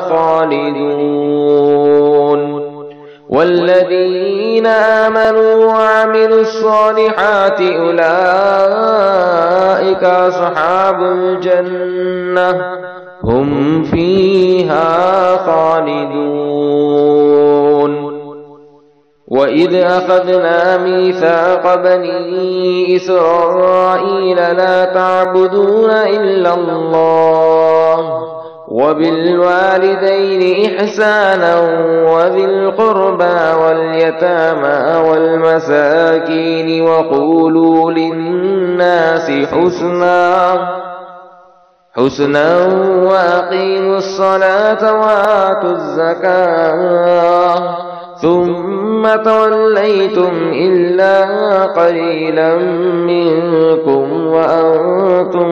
Speaker 2: خَالِدُونَ۔ وَالَّذِينَ آمَنُوا وَعَمِلُوا الصَّالِحَاتِ أُولَٰئِكَ أَصْحَابُ الْجَنَّةِ هُمْ فِيهَا خَالِدُونَ۔ وَإِذْ أَخَذْنَا مِيثَاقَ بَنِي إِسْرَائِيلَ لَا تَعْبُدُونَ إِلَّا اللَّهَ وَبِالْوَالِدَيْنِ إِحْسَانًا وَذِي الْقُرْبَى وَالْيَتَامَى وَالْمَسَاكِينِ وَقُولُوا لِلنَّاسِ حُسْنًا وَأَقِيمُوا الصَّلَاةَ وَآتُوا الزَّكَاةَ ثم توليتم إلا قليلا منكم وأنتم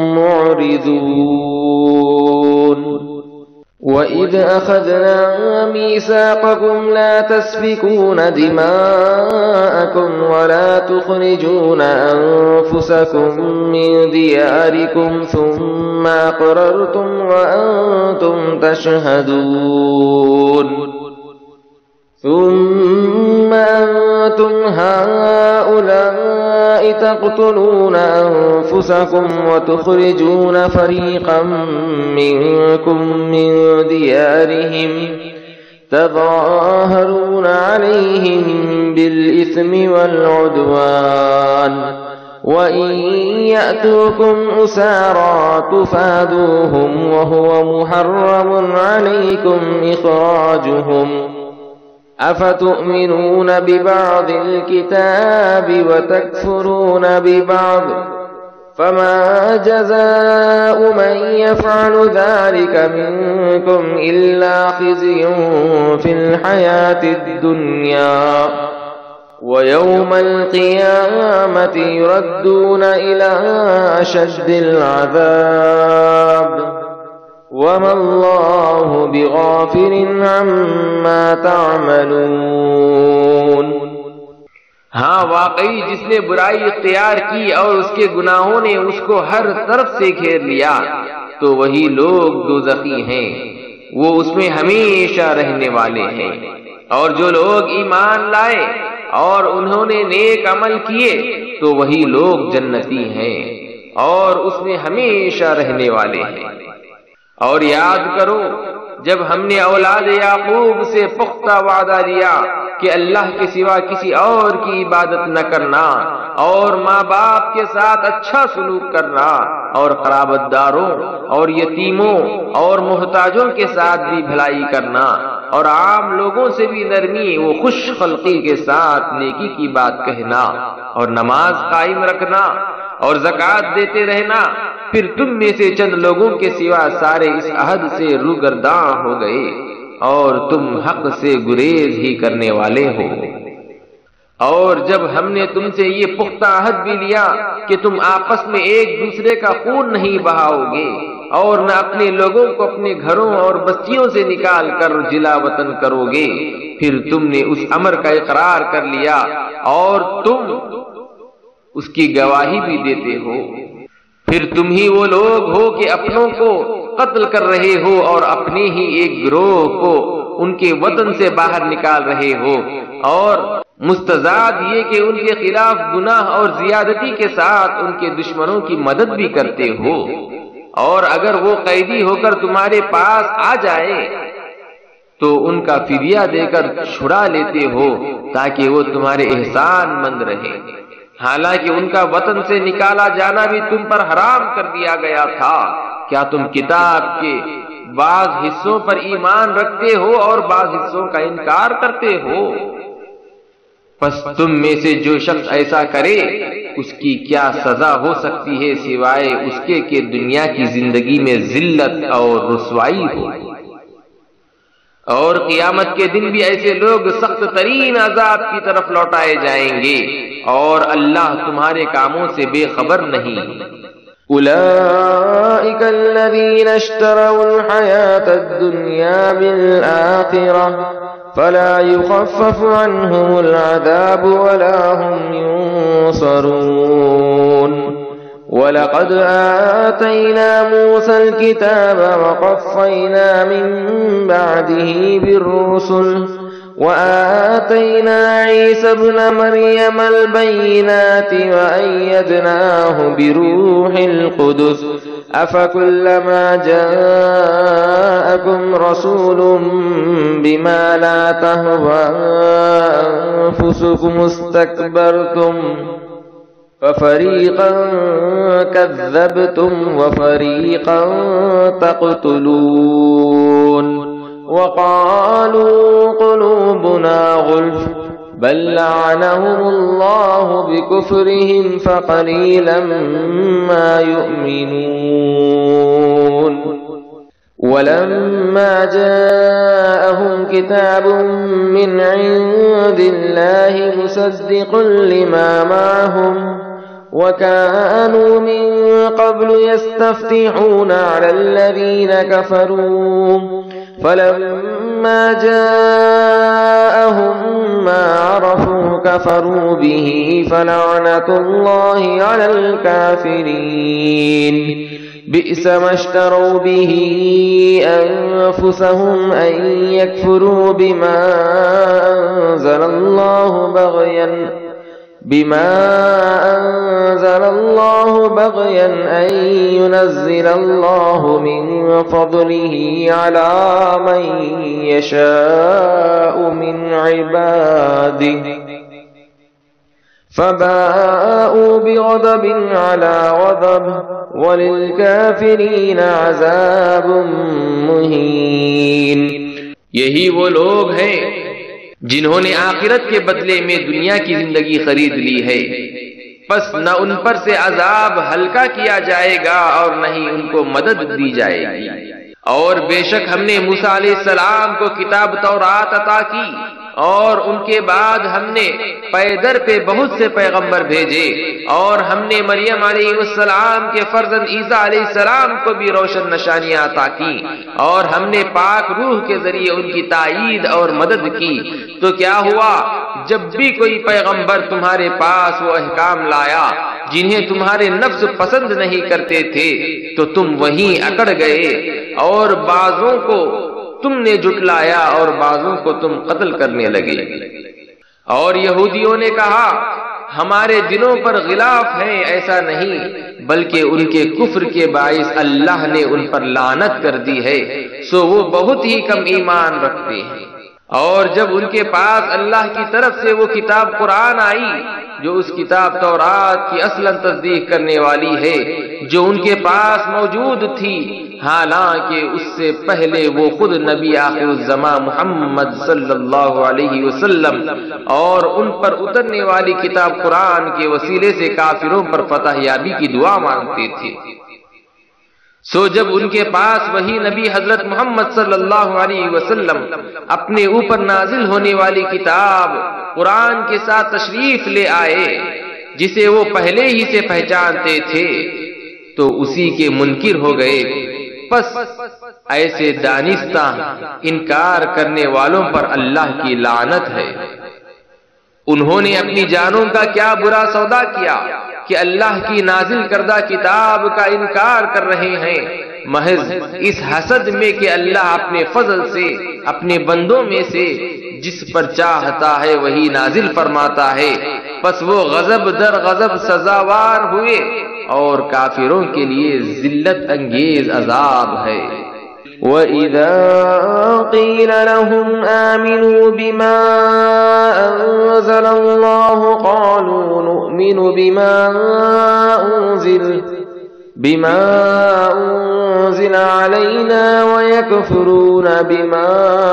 Speaker 2: معرضون وَإِذْ أَخَذْنَا مِيثَاقَكُمْ لَا تَسْفِكُونَ دِمَاءَكُمْ وَلَا تُخْرِجُونَ أَنفُسَكُم مِّن دِيَارِكُمْ ثُمَّ أَقْرَرْتُمْ وَأَنتُمْ تَشْهَدُونَ ثم أنتم هؤلاء تقتلون أنفسكم وتخرجون فريقا منكم من ديارهم تظاهرون عليهم بالإثم والعدوان وإن يأتوكم أسارى تفادوهم وهو محرم عليكم إخراجهم أفتؤمنون ببعض الكتاب وتكفرون ببعض فما جزاء من يفعل ذلك منكم إلا خزي في الحياة الدنيا ويوم القيامة يردون إلى أشد العذاب وَمَا اللَّهُ بِغَافِلٍ عَمَّا تَعْمَلُونَ۔
Speaker 3: ہاں واقعی جس نے برائی اختیار کی اور اس کے گناہوں نے اس کو ہر طرف سے گھیر لیا تو وہی لوگ دوزخی ہیں، وہ اس میں ہمیشہ رہنے والے ہیں۔ اور جو لوگ ایمان لائے اور انہوں نے نیک عمل کیے تو وہی لوگ جنتی ہیں اور اس میں ہمیشہ رہنے والے ہیں۔ اور یاد کرو جب ہم نے اولاد یعقوب سے پختہ وعدہ لیا کہ اللہ کے سوا کسی اور کی عبادت نہ کرنا اور ماں باپ کے ساتھ اچھا سلوک کرنا اور قرابت داروں اور یتیموں اور محتاجوں کے ساتھ بھی بھلائی کرنا اور عام لوگوں سے بھی نرمی و خوش خلقی کے ساتھ نیکی کی بات کہنا اور نماز قائم رکھنا اور زکوٰۃ دیتے رہنا، پھر تم میں سے چند لوگوں کے سوا سارے اس عہد سے روگرداں ہو گئے اور تم حق سے گریز ہی کرنے والے ہو۔ اور جب ہم نے تم سے یہ پختہ عہد بھی لیا کہ تم آپس میں ایک دوسرے کا خون نہیں بہاؤ گے اور نہ اپنے لوگوں کو اپنے گھروں اور بستیوں سے نکال کر جلا وطن کرو گے، پھر تم نے اس امر کا اقرار کر لیا اور تم اس کی گواہی بھی دیتے ہو، پھر تم ہی وہ لوگ ہو کہ اپنوں کو قتل کر رہے ہو اور اپنے ہی ایک گروہ کو ان کے وطن سے باہر نکال رہے ہو، اور مستزاد یہ کہ ان کے خلاف گناہ اور زیادتی کے ساتھ ان کے دشمنوں کی مدد بھی کرتے ہو، اور اگر وہ قیدی ہو کر تمہارے پاس آ جائے تو ان کا فدیہ دے کر چھڑا لیتے ہو تاکہ وہ تمہارے احسان مند رہے، حالانکہ ان کا وطن سے نکالا جانا بھی تم پر حرام کر دیا گیا تھا۔ کیا تم کتاب کے بعض حصوں پر ایمان رکھتے ہو اور بعض حصوں کا انکار کرتے ہو؟ پس تم میں سے جو شخص ایسا کرے اس کی کیا سزا ہو سکتی ہے سوائے اس کے کہ دنیا کی زندگی میں ذلت اور رسوائی ہو، اور قیامت کے دن بھی ایسے لوگ سخت ترین عذاب کی طرف لوٹائے جائیں گے اور اللہ تمہارے کاموں سے بے خبر نہیں۔
Speaker 2: أولئك الذين اشتروا الحياة الدنيا بالآخرة فلا يخفف عنهم العذاب ولا هم ينصرون ولقد آتينا موسى الكتاب وقفينا من بعده بالرسل وآتينا عيسى ابن مريم البينات وأيدناه بروح القدس أفكلما جاءكم رسول بما لا تهوى أنفسكم استكبرتم ففريقا كذبتم وفريقا تقتلون وقالوا قلوبنا غلف بل لعنهم الله بكفرهم فقليلا ما يؤمنون ولما جاءهم كتاب من عند الله مصدق لما معهم وكانوا من قبل يستفتحون على الذين كفروا فلما جاءهم ما عرفوا كفروا به فلعنة الله على الكافرين بئس ما اشتروا به أنفسهم أن يكفروا بما أنزل الله بغيا أن ينزل الله من فضله على من يشاء من عباده فباءوا بغضب على غضب وللكافرين عذاب مہین۔
Speaker 3: یہی وہ لوگ ہیں جنہوں نے آخرت کے بدلے میں دنیا کی زندگی خرید لی ہے، پس نہ ان پر سے عذاب ہلکا کیا جائے گا اور نہ ہی ان کو مدد دی جائے گی۔ اور بے شک ہم نے موسیٰ علیہ السلام کو کتاب تورات عطا کی، اور ان کے بعد ہم نے پے در پہ بہت سے پیغمبر بھیجے، اور ہم نے مریم علیہ السلام کے فرزند عیسیٰ علیہ السلام کو بھی روشن نشانیاں عطا کی، اور ہم نے پاک روح کے ذریعے ان کی تائید اور مدد کی۔ تو کیا ہوا جب بھی کوئی پیغمبر تمہارے پاس وہ احکام لایا جنہیں تمہارے نفس پسند نہیں کرتے تھے تو تم وہیں اکڑ گئے، اور بعضوں کو تم نے جھٹلایا اور بعضوں کو تم قتل کرنے لگے۔ اور یہودیوں نے کہا ہمارے دلوں پر غلاف ہیں، ایسا نہیں بلکہ ان کے کفر کے باعث اللہ نے ان پر لعنت کر دی ہے، سو وہ بہت ہی کم ایمان رکھتے ہیں۔ اور جب ان کے پاس اللہ کی طرف سے وہ کتاب قرآن آئی جو اس کتاب تورات کی اصلاً تصدیق کرنے والی ہے جو ان کے پاس موجود تھی، حالانکہ اس سے پہلے وہ خود نبی آخر الزمان محمد صلی اللہ علیہ وسلم اور ان پر اترنے والی کتاب قرآن کے وسیلے سے کافروں پر فتح یابی کی دعا مانگتے تھے، سو جب ان کے پاس وہی نبی حضرت محمد صلی اللہ علیہ وسلم اپنے اوپر نازل ہونے والی کتاب قرآن کے ساتھ تشریف لے آئے جسے وہ پہلے ہی سے پہچانتے تھے تو اسی کے منکر ہو گئے۔ پس ایسے دانستہ انکار کرنے والوں پر اللہ کی لعنت ہے۔ انہوں نے اپنی جانوں کا کیا برا سودا کیا کہ اللہ کی نازل کردہ کتاب کا انکار کر رہے ہیں، محض اس حسد میں کہ اللہ اپنے فضل سے اپنے بندوں میں سے جس پر چاہتا ہے وہی نازل فرماتا ہے، پس وہ غضب در غضب سزاوار ہوئے اور کافروں کے لیے ذلت انگیز عذاب ہے۔
Speaker 2: وَإِذَا قِيلَ لَهُمْ آمِنُوا بِمَا أَنزَلَ اللَّهُ قَالُوا نُؤْمِنُ بِمَا أُنزِلَ عَلَيْنَا وَيَكْفُرُونَ بِمَا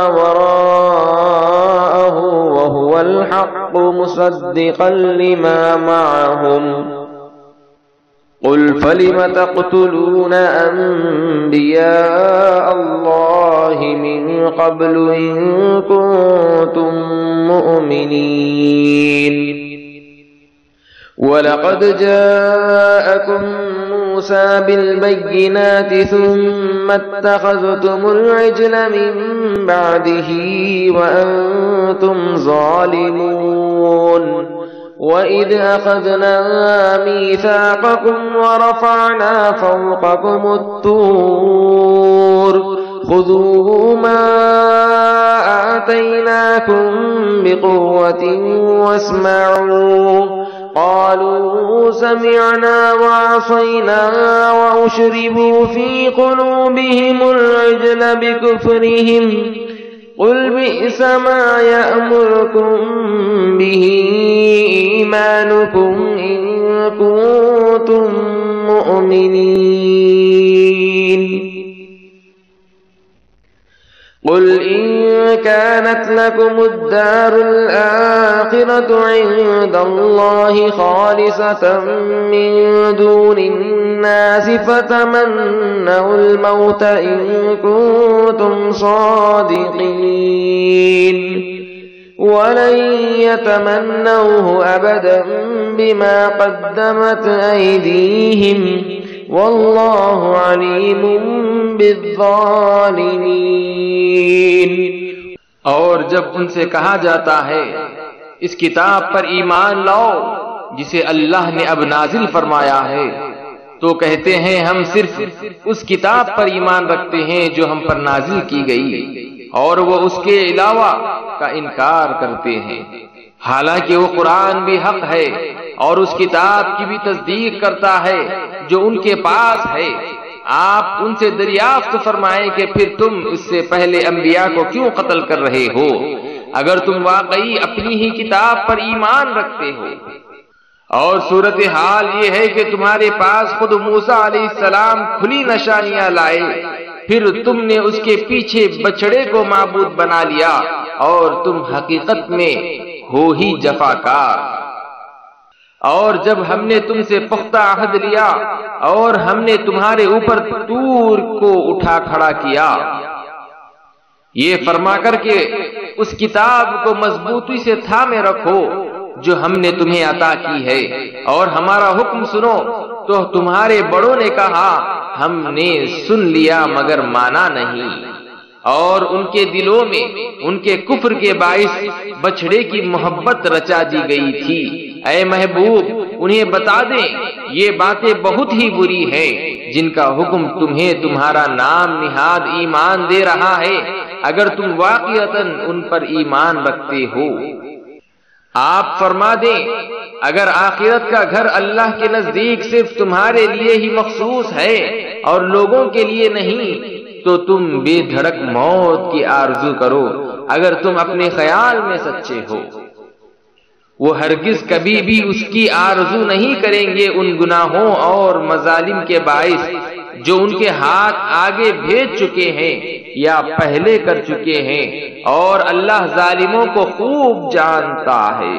Speaker 2: وَرَاءَهُ وَهُوَ الْحَقُّ مُصَدِّقًا لِمَا مَعَهُمْ قُلْ فَلِمَ تَقْتُلُونَ أَنبِيَاءَ اللَّهِ مِن قَبْلُ إِن كُنتُم مُّؤْمِنِينَ وَلَقَدْ جَاءَكُم مُّوسَىٰ بِالْبَيِّنَاتِ ثُمَّ اتَّخَذْتُمُ الْعِجْلَ مِن بَعْدِهِ وَأَنتُمْ ظَالِمُونَ وَإِذْ أَخَذْنَا مِيثَاقَكُمْ وَرَفَعْنَا فَوْقَكُمُ الطُّورَ خُذُوا مَا آتَيْنَاكُمْ بِقُوَّةٍ وَاسْمَعُوا قَالُوا سَمِعْنَا وَعَصَيْنَا وَأُشْرِبُوا فِي قُلُوبِهِمُ الْعِجْلَ بِكُفْرِهِمْ قُلْ بِئْسَ مَا يَأْمُرُكُمْ بِهِ إِيمَانُكُمْ إِن كُنتُم مُّؤْمِنِينَ قل إن كانت لكم الدار الآخرة عند الله خالصة من دون الناس فتمنوا الموت إن كنتم صادقين ولن يتمنوه أبدا بما قدمت أيديهم واللہ علیم بالظالمین۔
Speaker 3: اور جب ان سے کہا جاتا ہے اس کتاب پر ایمان لاؤ جسے اللہ نے اب نازل فرمایا ہے، تو کہتے ہیں ہم صرف اس کتاب پر ایمان رکھتے ہیں جو ہم پر نازل کی گئی، اور وہ اس کے علاوہ کا انکار کرتے ہیں، حالانکہ وہ قرآن بھی حق ہے اور اس کتاب کی بھی تصدیق کرتا ہے جو ان کے پاس ہے۔ آپ ان سے دریافت فرمائیں کہ پھر تم اس سے پہلے انبیاء کو کیوں قتل کر رہے ہو اگر تم واقعی اپنی ہی کتاب پر ایمان رکھتے ہو؟ اور صورتحال یہ ہے کہ تمہارے پاس خود موسیٰ علیہ السلام کھلی نشانیاں لائے، پھر تم نے اس کے پیچھے بچڑے کو معبود بنا لیا اور تم حقیقت میں ہو ہی جفاکار۔ اور جب ہم نے تم سے پختہ عہد لیا اور ہم نے تمہارے اوپر طور کو اٹھا کھڑا کیا، یہ فرما کر کے اس کتاب کو مضبوطی سے تھامے رکھو جو ہم نے تمہیں عطا کی ہے، اور ہمارا حکم سنو، تو تمہارے بڑوں نے کہا ہم نے سن لیا مگر مانا نہیں، اور ان کے دلوں میں ان کے کفر کے باعث بچڑے کی محبت رچا دی گئی تھی۔ اے محبوب انہیں بتا دیں یہ باتیں بہت ہی بری ہیں جن کا حکم تمہیں تمہارا نام نہاد ایمان دے رہا ہے اگر تم واقعتاً ان پر ایمان رکھتے ہو۔ آپ فرما دیں اگر آخرت کا گھر اللہ کے نزدیک صرف تمہارے لیے ہی مخصوص ہے اور لوگوں کے لیے نہیں تو تم بے دھڑک موت کی آرزو کرو اگر تم اپنے خیال میں سچے ہو۔ وہ ہرگز کبھی بھی اس کی آرزو نہیں کریں گے ان گناہوں اور مظالم کے باعث جو ان کے ہاتھ آگے بھیج چکے ہیں یا پہلے کر چکے ہیں، اور اللہ ظالموں کو خوب جانتا ہے۔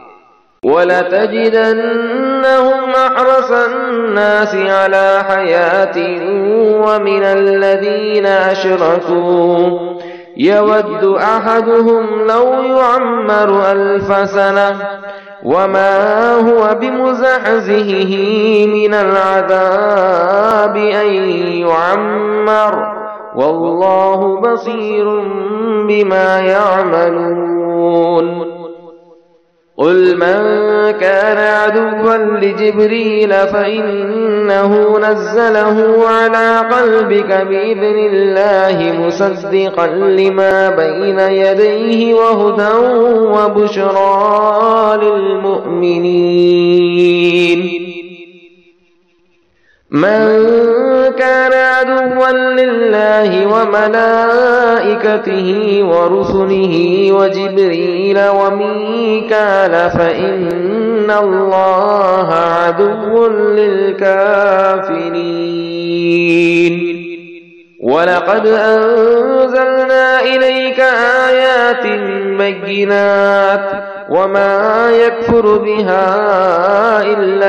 Speaker 2: وَلَتَجِدَنَّهُمْ أَحْرَصَ النَّاسِ عَلَى حَيَاةٍ وَمِنَ الَّذِينَ أَشْرَكُوا يَوَدُّ أَحَدُهُمْ لَوْ يُعَمَّرُ أَلْفَ سَنَةٍ وَمَا هُوَ بِمُزَحْزِحِهِ مِنَ الْعَذَابِ أَن يُعَمَّرَ وَاللَّهُ بَصِيرٌ بِمَا يَعْمَلُونَ۔ قل من كان عدوا لجبريل فإنه نزله على قلبك بإذن الله مصدقا لما بين يديه وهدى وبشرى للمؤمنين۔ من كان عدوا لله وملائكته ورسله وجبريل وميكال فإن الله عدو للكافرين۔ وَلَقَدْ أَنزَلْنَا إِلَيْكَ آيَاتٍ بَيِّنَاتٍ وَمَا يَكْفُرُ بِهَا إِلَّا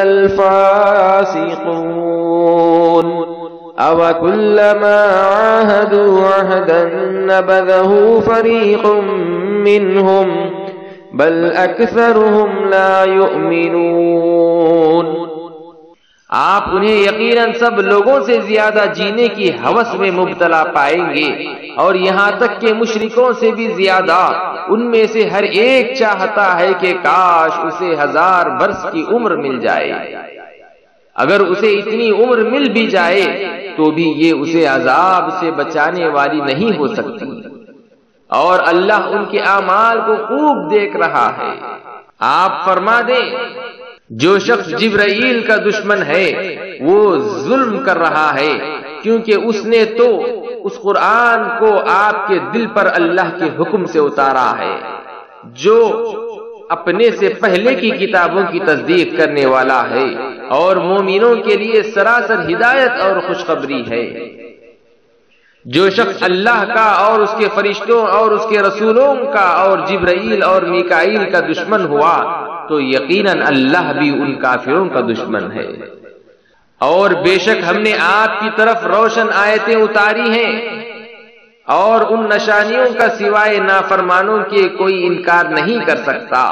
Speaker 2: الْفَاسِقُونَ۔ أَوَكُلَّمَا عَاهَدُوا عَهْدًا نَبَذَهُ فَرِيقٌ مِّنْهُمْ بَلْ أَكْثَرُهُمْ لَا يُؤْمِنُونَ۔
Speaker 3: آپ انہیں یقیناً سب لوگوں سے زیادہ جینے کی ہوس میں مبتلا پائیں گے، اور یہاں تک کہ مشرکوں سے بھی زیادہ ان میں سے ہر ایک چاہتا ہے کہ کاش اسے 1000 برس کی عمر مل جائے۔ اگر اسے اتنی عمر مل بھی جائے تو بھی یہ اسے عذاب سے بچانے والی نہیں ہو سکتی، اور اللہ ان کے اعمال کو خوب دیکھ رہا ہے۔ آپ فرما دیں جو شخص جبرائیل کا دشمن ہے وہ ظلم کر رہا ہے، کیونکہ اس نے تو اس قرآن کو آپ کے دل پر اللہ کے حکم سے اتارا ہے جو اپنے سے پہلے کی کتابوں کی تصدیق کرنے والا ہے اور مومنوں کے لیے سراسر ہدایت اور خوشخبری ہے۔ جو شخص اللہ کا اور اس کے فرشتوں اور اس کے رسولوں کا اور جبرائیل اور میکائیل کا دشمن ہوا تو یقیناً اللہ بھی ان کافروں کا دشمن ہے۔ اور بے شک ہم نے آپ کی طرف روشن آیتیں اتاری ہیں اور ان نشانیوں کا سوائے نافرمانوں کے کوئی انکار نہیں کر سکتا۔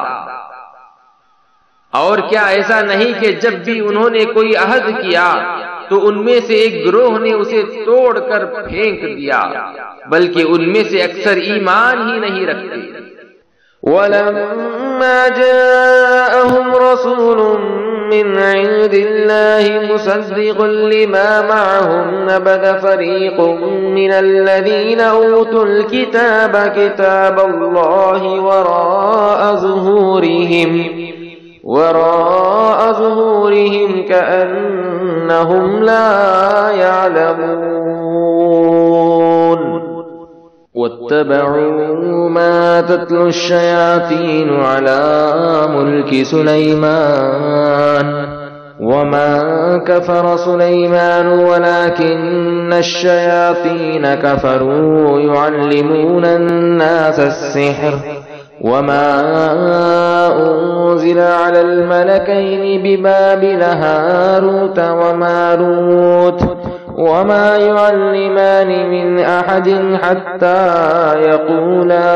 Speaker 3: اور کیا ایسا نہیں کہ جب بھی انہوں نے کوئی عہد کیا تو ان میں سے ایک گروہ نے اسے توڑ کر پھینک دیا، بلکہ ان میں سے اکثر ایمان ہی نہیں رکھتے۔
Speaker 2: وَلَمَّا جَاءَهُمْ رَسُولٌ مِّنْ عِندِ اللَّهِ مُصَدِّقٌ لِّمَا مَعَهُمْ نَبَذَ فَرِيقٌ مِّنَ الَّذِينَ أُوتُوا الْكِتَابَ كِتَابَ اللَّهِ وَرَاءَ ظُهُورِهِمْ كَأَنَّهُمْ لَا يَعْلَمُونَ وَاتَّبَعُوا مَا تَتْلُو الشَّيَاطِينُ عَلَى مُلْكِ سُلَيْمَانَ وَمَا كَفَرَ سُلَيْمَانُ وَلَكِنَّ الشَّيَاطِينَ كَفَرُوا يُعَلِّمُونَ النَّاسَ السِّحْرَ وَمَا أُنزِلَ عَلَى الْمَلَكَيْنِ بِبَابِلَ هَارُوتَ وَمَارُوتَ وَمَا يُعَلِّمَانِ مِنْ أَحَدٍ حَتَّى يَقُولَا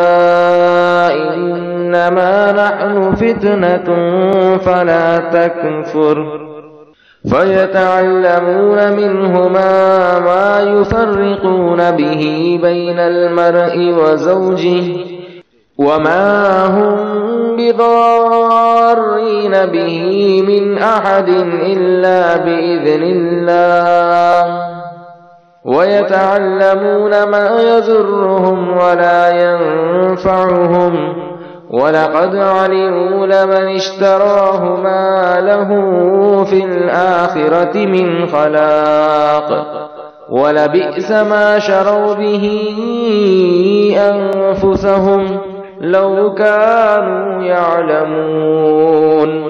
Speaker 2: إِنَّمَا نَحْنُ فِتْنَةٌ فَلَا تَكْفُرْ فَيَتَعَلَّمُونَ مِنْهُمَا مَا يُفَرِّقُونَ بِهِ بَيْنَ الْمَرْءِ وَزَوْجِهِ وَمَا هُمْ بِضَارِّينَ بِهِ مِنْ أَحَدٍ إِلَّا بِإِذْنِ اللَّهِ وَيَتَعَلَّمُونَ مَا يَضُرُّهُمْ وَلَا يَنفَعُهُمْ وَلَقَدْ عَلِمُوا لَمَنِ اشْتَرَاهُ مَا لَهُ فِي الْآخِرَةِ مِنْ خَلَاقٍ وَلَبِئْسَ مَا شَرَوْا بِهِ أَنفُسَهُمْ لَوْ كَانُوا يَعْلَمُونَ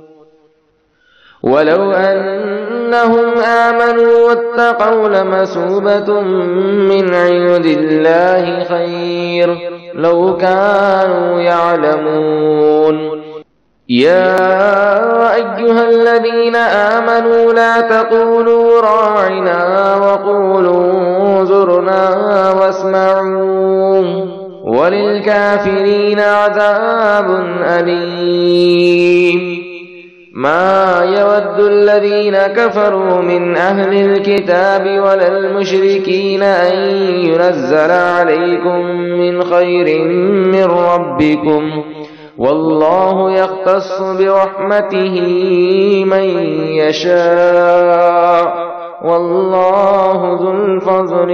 Speaker 2: وَلَوْ أَنَّهُمْ آمَنُوا وَاتَّقَوْا لَمَثُوبَةٌ مِّنْ عِندِ اللَّهِ خَيْرٌ لَوْ كَانُوا يَعْلَمُونَ يَا أَيُّهَا الَّذِينَ آمَنُوا لَا تَقُولُوا رَاعِنَا وَقُولُوا انظُرْنَا وَاسْمَعُوا وَلِلْكَافِرِينَ عَذَابٌ أَلِيمٌ مَا يَوَدُّ الَّذِينَ كَفَرُوا مِنْ أَهْلِ الْكِتَابِ وَلَا الْمُشْرِكِينَ أَنْ يُنَزَّلَ عَلَيْكُمْ مِنْ خَيْرٍ مِّنْ رَبِّكُمْ وَاللَّهُ يَخْتَصُّ بِرَحْمَتِهِ مَن يَشَاءُ وَاللَّهُ ذُو الْفَضْلِ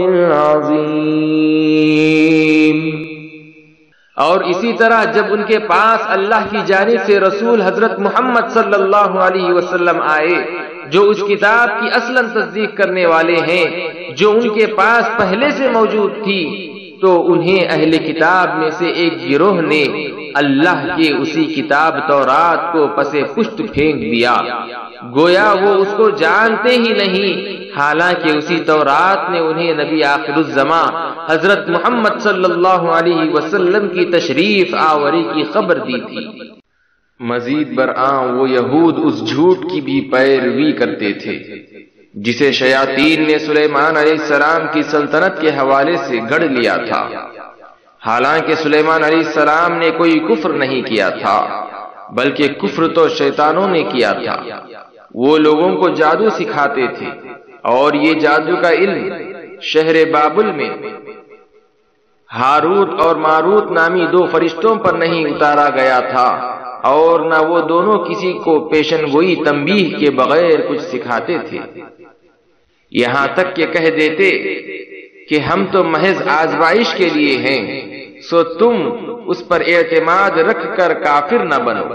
Speaker 2: الْعَظِيمِ۔
Speaker 3: اور اسی طرح جب ان کے پاس اللہ کی جانب سے رسول حضرت محمد صلی اللہ علیہ وسلم آئے جو اس کتاب کی اصلاً تصدیق کرنے والے ہیں جو ان کے پاس پہلے سے موجود تھی، تو انہیں اہل کتاب میں سے ایک گروہ نے اللہ کے اسی کتاب تورات کو پس پشت پھینک دیا، گویا وہ اس کو جانتے ہی نہیں، حالانکہ اسی تورات نے انہیں نبی آخر الزمان حضرت محمد صلی اللہ علیہ وسلم کی تشریف آوری کی خبر دی تھی۔
Speaker 1: مزید برآں وہ یہود اس جھوٹ کی بھی پیروی کرتے تھے جسے شیاطین نے سلیمان علیہ السلام کی سلطنت کے حوالے سے گڑھ لیا تھا، حالانکہ سلیمان علیہ السلام نے کوئی کفر نہیں کیا تھا، بلکہ کفر تو شیطانوں نے کیا تھا۔ وہ لوگوں کو جادو سکھاتے تھے، اور یہ جادو کا علم شہر بابل میں ہاروت اور ماروت نامی دو فرشتوں پر نہیں اتارا گیا تھا، اور نہ وہ دونوں کسی کو پیشن گوئی تنبیہ کے بغیر کچھ سکھاتے تھے، یہاں تک کہ کہہ دیتے کہ ہم تو محض آزمائش کے لیے ہیں، سو تم اس پر اعتماد رکھ کر کافر نہ بنو۔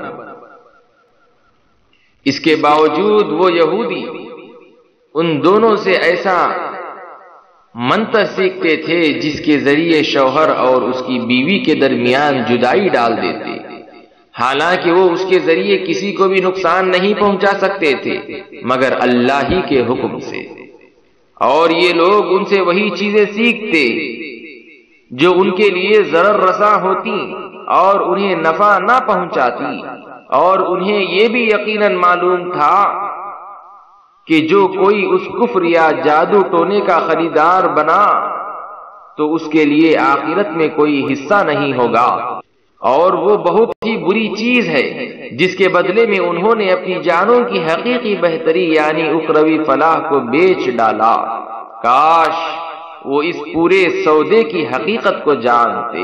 Speaker 1: اس کے باوجود وہ یہودی ان دونوں سے ایسا منتر سیکھتے تھے جس کے ذریعے شوہر اور اس کی بیوی کے درمیان جدائی ڈال دیتے، حالانکہ وہ اس کے ذریعے کسی کو بھی نقصان نہیں پہنچا سکتے تھے مگر اللہ ہی کے حکم سے۔
Speaker 3: اور یہ لوگ ان سے وہی چیزیں سیکھتے جو ان کے لیے ضرر رساں ہوتی اور انہیں نفع نہ پہنچاتی، اور انہیں یہ بھی یقیناً معلوم تھا کہ جو کوئی اس کفر یا جادو ٹونے کا خریدار بنا تو اس کے لیے آخرت میں کوئی حصہ نہیں ہوگا، اور وہ بہت ہی بری چیز ہے جس کے بدلے میں انہوں نے اپنی جانوں کی حقیقی بہتری یعنی اخروی فلاح کو بیچ ڈالا۔ کاش وہ اس پورے سودے کی حقیقت کو جانتے،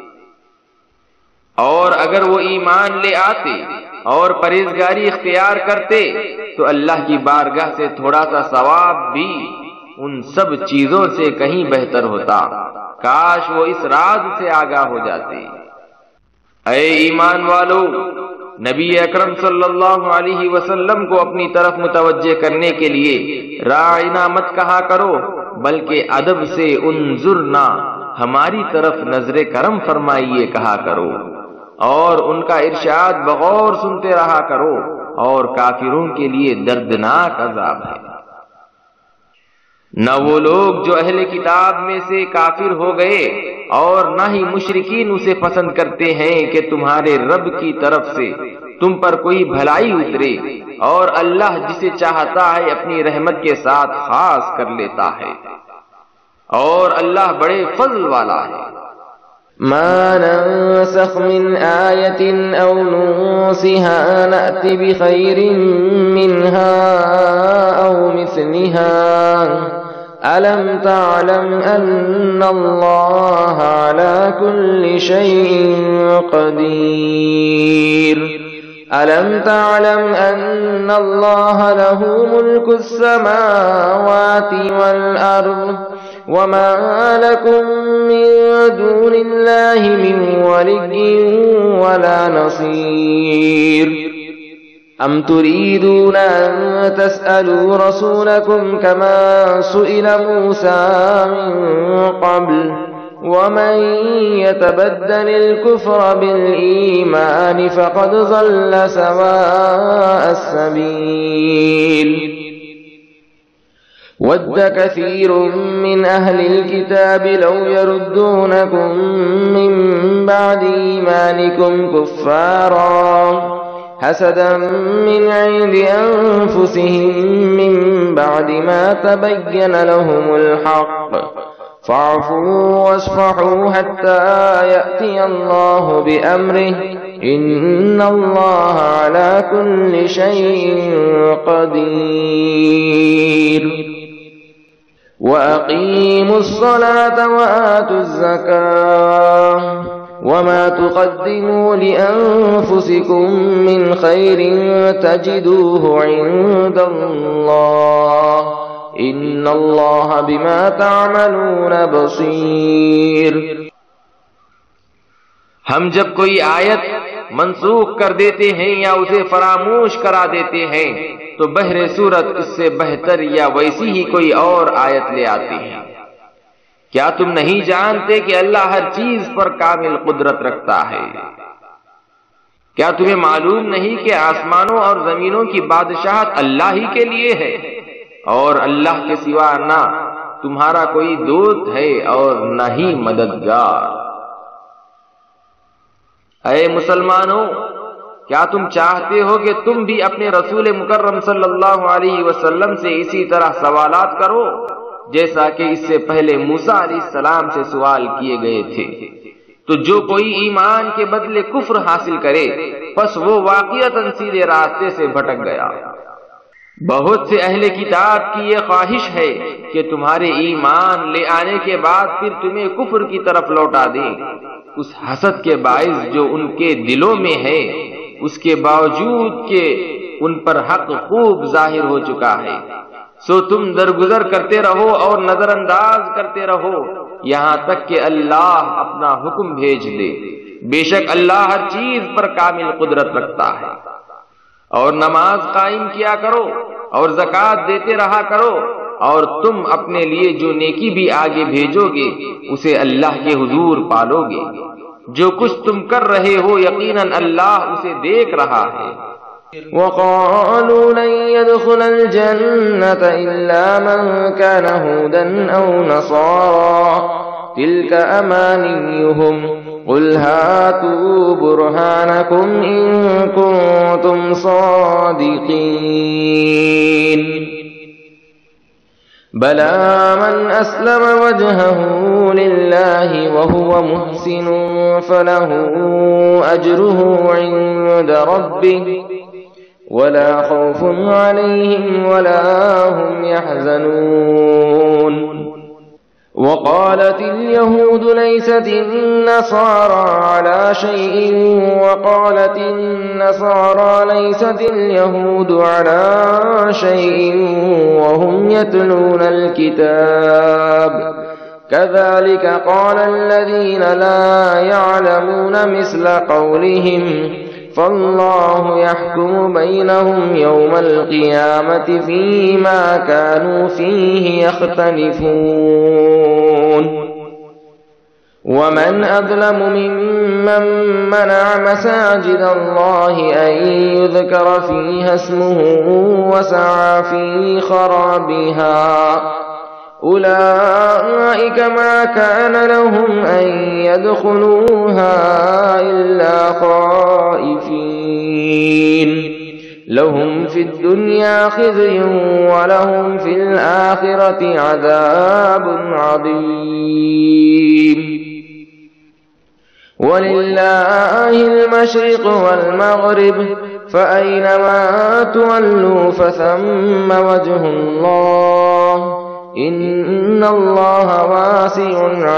Speaker 3: اور اگر وہ ایمان لے آتے اور پرہیزگاری اختیار کرتے تو اللہ کی بارگاہ سے تھوڑا سا ثواب بھی ان سب چیزوں سے کہیں بہتر ہوتا۔ کاش وہ اس راز سے آگاہ ہو جاتے۔ اے ایمان والو، نبی اکرم صلی اللہ علیہ وسلم کو اپنی طرف متوجہ کرنے کے لیے راعنا مت کہا کرو، بلکہ ادب سے انظرنا، ہماری طرف نظر کرم فرمائیے کہا کرو، اور ان کا ارشاد بغور سنتے رہا کرو، اور کافروں کے لیے دردناک عذاب ہے۔ نہ وہ لوگ جو اہل کتاب میں سے کافر ہو گئے اور نہ ہی مشرکین اسے پسند کرتے ہیں کہ تمہارے رب کی طرف سے تم پر کوئی بھلائی اترے، اور اللہ جسے چاہتا ہے اپنی رحمت کے ساتھ خاص کر لیتا ہے، اور اللہ بڑے فضل والا ہے۔
Speaker 2: ما ننسخ من آية أو ننسها نأت بخير منها أو مثلها ألم تعلم أن الله على كل شيء قدير ألم تعلم أن الله له ملك السماوات والأرض وما لكم من دون الله من ولي ولا نصير أم تريدون أن تسألوا رسولكم كما سئل موسى من قبل ومن يتبدل الكفر بالإيمان فقد ضل سواء السبيل ود كثير من أهل الكتاب لو يردونكم من بعد إيمانكم كفارا حسدا من عند أنفسهم من بعد ما تبين لهم الحق فاعفوا واصفحوا حتى يأتي الله بأمره إن الله على كل شيء قدير وأقيموا الصلاة وآتوا الزكاة وما تقدموا لأنفسكم من خير تجدوه عند الله إن الله بما تعملون بصير۔
Speaker 3: ہم جب کوئی آیت منسوخ کر دیتے ہیں یا اسے فراموش کرا دیتے ہیں تو بہر صورت اس سے بہتر یا ویسی ہی کوئی اور آیت لے آتے ہیں۔ کیا تم نہیں جانتے کہ اللہ ہر چیز پر کامل قدرت رکھتا ہے؟ کیا تمہیں معلوم نہیں کہ آسمانوں اور زمینوں کی بادشاہت اللہ ہی کے لیے ہے، اور اللہ کے سوا نہ تمہارا کوئی دوست ہے اور نہ ہی مددگار۔ اے مسلمانوں، کیا تم چاہتے ہو کہ تم بھی اپنے رسول مکرم صلی اللہ علیہ وسلم سے اسی طرح سوالات کرو جیسا کہ اس سے پہلے موسیٰ علیہ السلام سے سوال کیے گئے تھے؟ تو جو کوئی ایمان کے بدلے کفر حاصل کرے پس وہ واقعتاً سیدھے راستے سے بھٹک گیا۔ بہت سے اہل کتاب کی یہ خواہش ہے کہ تمہارے ایمان لے آنے کے بعد پھر تمہیں کفر کی طرف لوٹا دیں، اس حسد کے باعث جو ان کے دلوں میں ہے، اس کے باوجود کہ ان پر حق خوب ظاہر ہو چکا ہے۔ سو تم درگزر کرتے رہو اور نظر انداز کرتے رہو یہاں تک کہ اللہ اپنا حکم بھیج دے۔ بے شک اللہ ہر چیز پر کامل قدرت رکھتا ہے۔ اور نماز قائم کیا کرو اور زکوٰۃ دیتے رہا کرو، اور تم اپنے لیے جو نیکی بھی آگے بھیجو گے اسے اللہ کے حضور پالو گے۔ جو کچھ تم کر رہے ہو یقیناً اللہ اسے دیکھ رہا ہے۔
Speaker 2: وقالوا لن يدخل الجنة إلا من كان هودا أو نصارى تلك أمانيهم قل هاتوا برهانكم إن كنتم صادقين بلى من أسلم وجهه لله وهو محسن فله أجره عند ربه ولا خوف عليهم ولا هم يحزنون وقالت اليهود ليست النصارى على شيء وقالت النصارى ليست اليهود على شيء وهم يتلون الكتاب كذلك قال الذين لا يعلمون مثل قولهم فالله يحكم بينهم يوم القيامة فيما كانوا فيه يختلفون ومن أظلم ممن منع مساجد الله أن يذكر فيها اسمه وسعى في خرابها أولئك ما كان لهم أن يدخلوها إلا خائفين لهم في الدنيا خزي ولهم في الآخرة عذاب عظيم ولله المشرق والمغرب فأينما تولوا فثم وجه الله ان اللہ واسع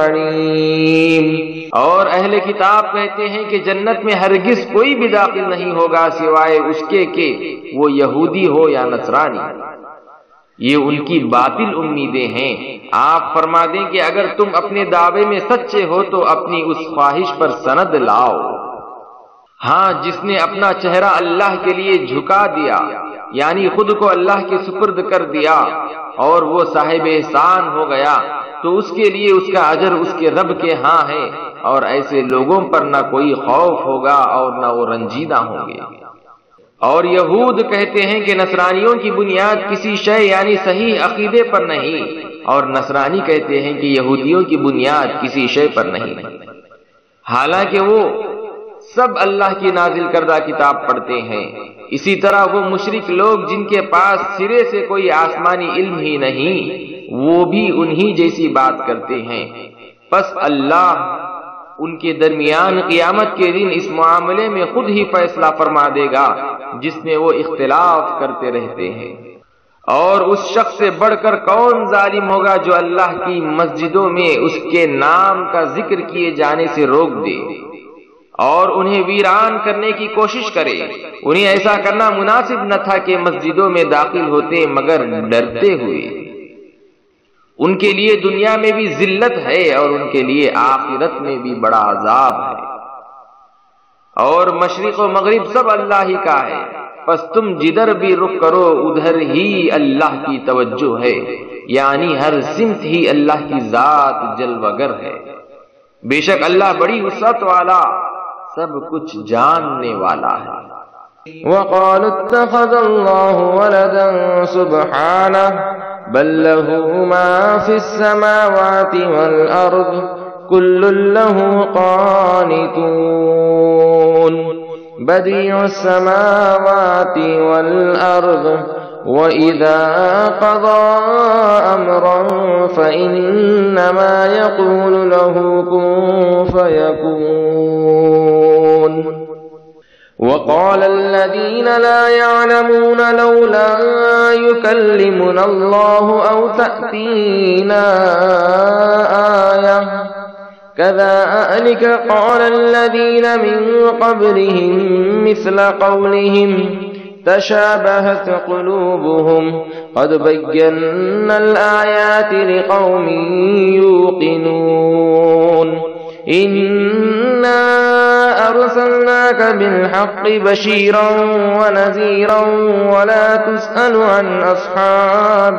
Speaker 2: علیم۔
Speaker 3: اور اہل کتاب کہتے ہیں کہ جنت میں ہرگز کوئی بھی داخل نہیں ہوگا سوائے اس کے کہ وہ یہودی ہو یا نصرانی۔ یہ ان کی باطل امیدیں ہیں۔ آپ فرما دیں کہ اگر تم اپنے دعوے میں سچے ہو تو اپنی اس خواہش پر سند لاؤ۔ ہاں، جس نے اپنا چہرہ اللہ کے لیے جھکا دیا، یعنی خود کو اللہ کے سپرد کر دیا اور وہ صاحب احسان ہو گیا، تو اس کے لیے اس کا اجر اس کے رب کے ہاں ہے، اور ایسے لوگوں پر نہ کوئی خوف ہوگا اور نہ وہ رنجیدہ ہوں گے۔ اور یہود کہتے ہیں کہ نصرانیوں کی بنیاد کسی شے یعنی صحیح عقیدے پر نہیں، اور نصرانی کہتے ہیں کہ یہودیوں کی بنیاد کسی شے پر نہیں، حالانکہ وہ سب اللہ کی نازل کردہ کتاب پڑھتے ہیں۔ اسی طرح وہ مشرک لوگ جن کے پاس سرے سے کوئی آسمانی علم ہی نہیں، وہ بھی انہی جیسی بات کرتے ہیں۔ پس اللہ ان کے درمیان قیامت کے دن اس معاملے میں خود ہی فیصلہ فرما دے گا جس میں وہ اختلاف کرتے رہتے ہیں۔ اور اس شخص سے بڑھ کر کون ظالم ہوگا جو اللہ کی مسجدوں میں اس کے نام کا ذکر کیے جانے سے روک دے اور انہیں ویران کرنے کی کوشش کرے۔ انہیں ایسا کرنا مناسب نہ تھا کہ مسجدوں میں داخل ہوتے مگر ڈرتے ہوئے۔ ان کے لیے دنیا میں بھی ذلت ہے اور ان کے لیے آخرت میں بھی بڑا عذاب ہے۔ اور مشرق و مغرب سب اللہ ہی کا ہے، پس تم جدھر بھی رخ کرو ادھر ہی اللہ کی توجہ ہے، یعنی ہر سمت ہی اللہ کی ذات جلوگر ہے۔ بے شک اللہ بڑی وسعت والا، سب کچھ جاننے والا ہے۔
Speaker 2: وقالوا اتخذ الله ولدا سبحانه بل له ما في السماوات والأرض كل له قانتون بديع السماوات والأرض وَإِذَا قَضَى أَمْرًا فَإِنَّمَا يَقُولُ لَهُ كُن فَيَكُونُ وَقَالَ الَّذِينَ لَا يَعْلَمُونَ لَوْلَا يُكَلِّمُنَا اللَّهُ أَوْ تَأْتِينَا آيَةٌ كَذَلِكَ قَالَ الَّذِينَ مِن قَبْلِهِم مِّثْلَ قَوْلِهِمْ تشابهت قلوبهم قد بينا الآيات لقوم يوقنون إنا أرسلناك بالحق بشيرا ونذيرا ولا تسأل عن أصحاب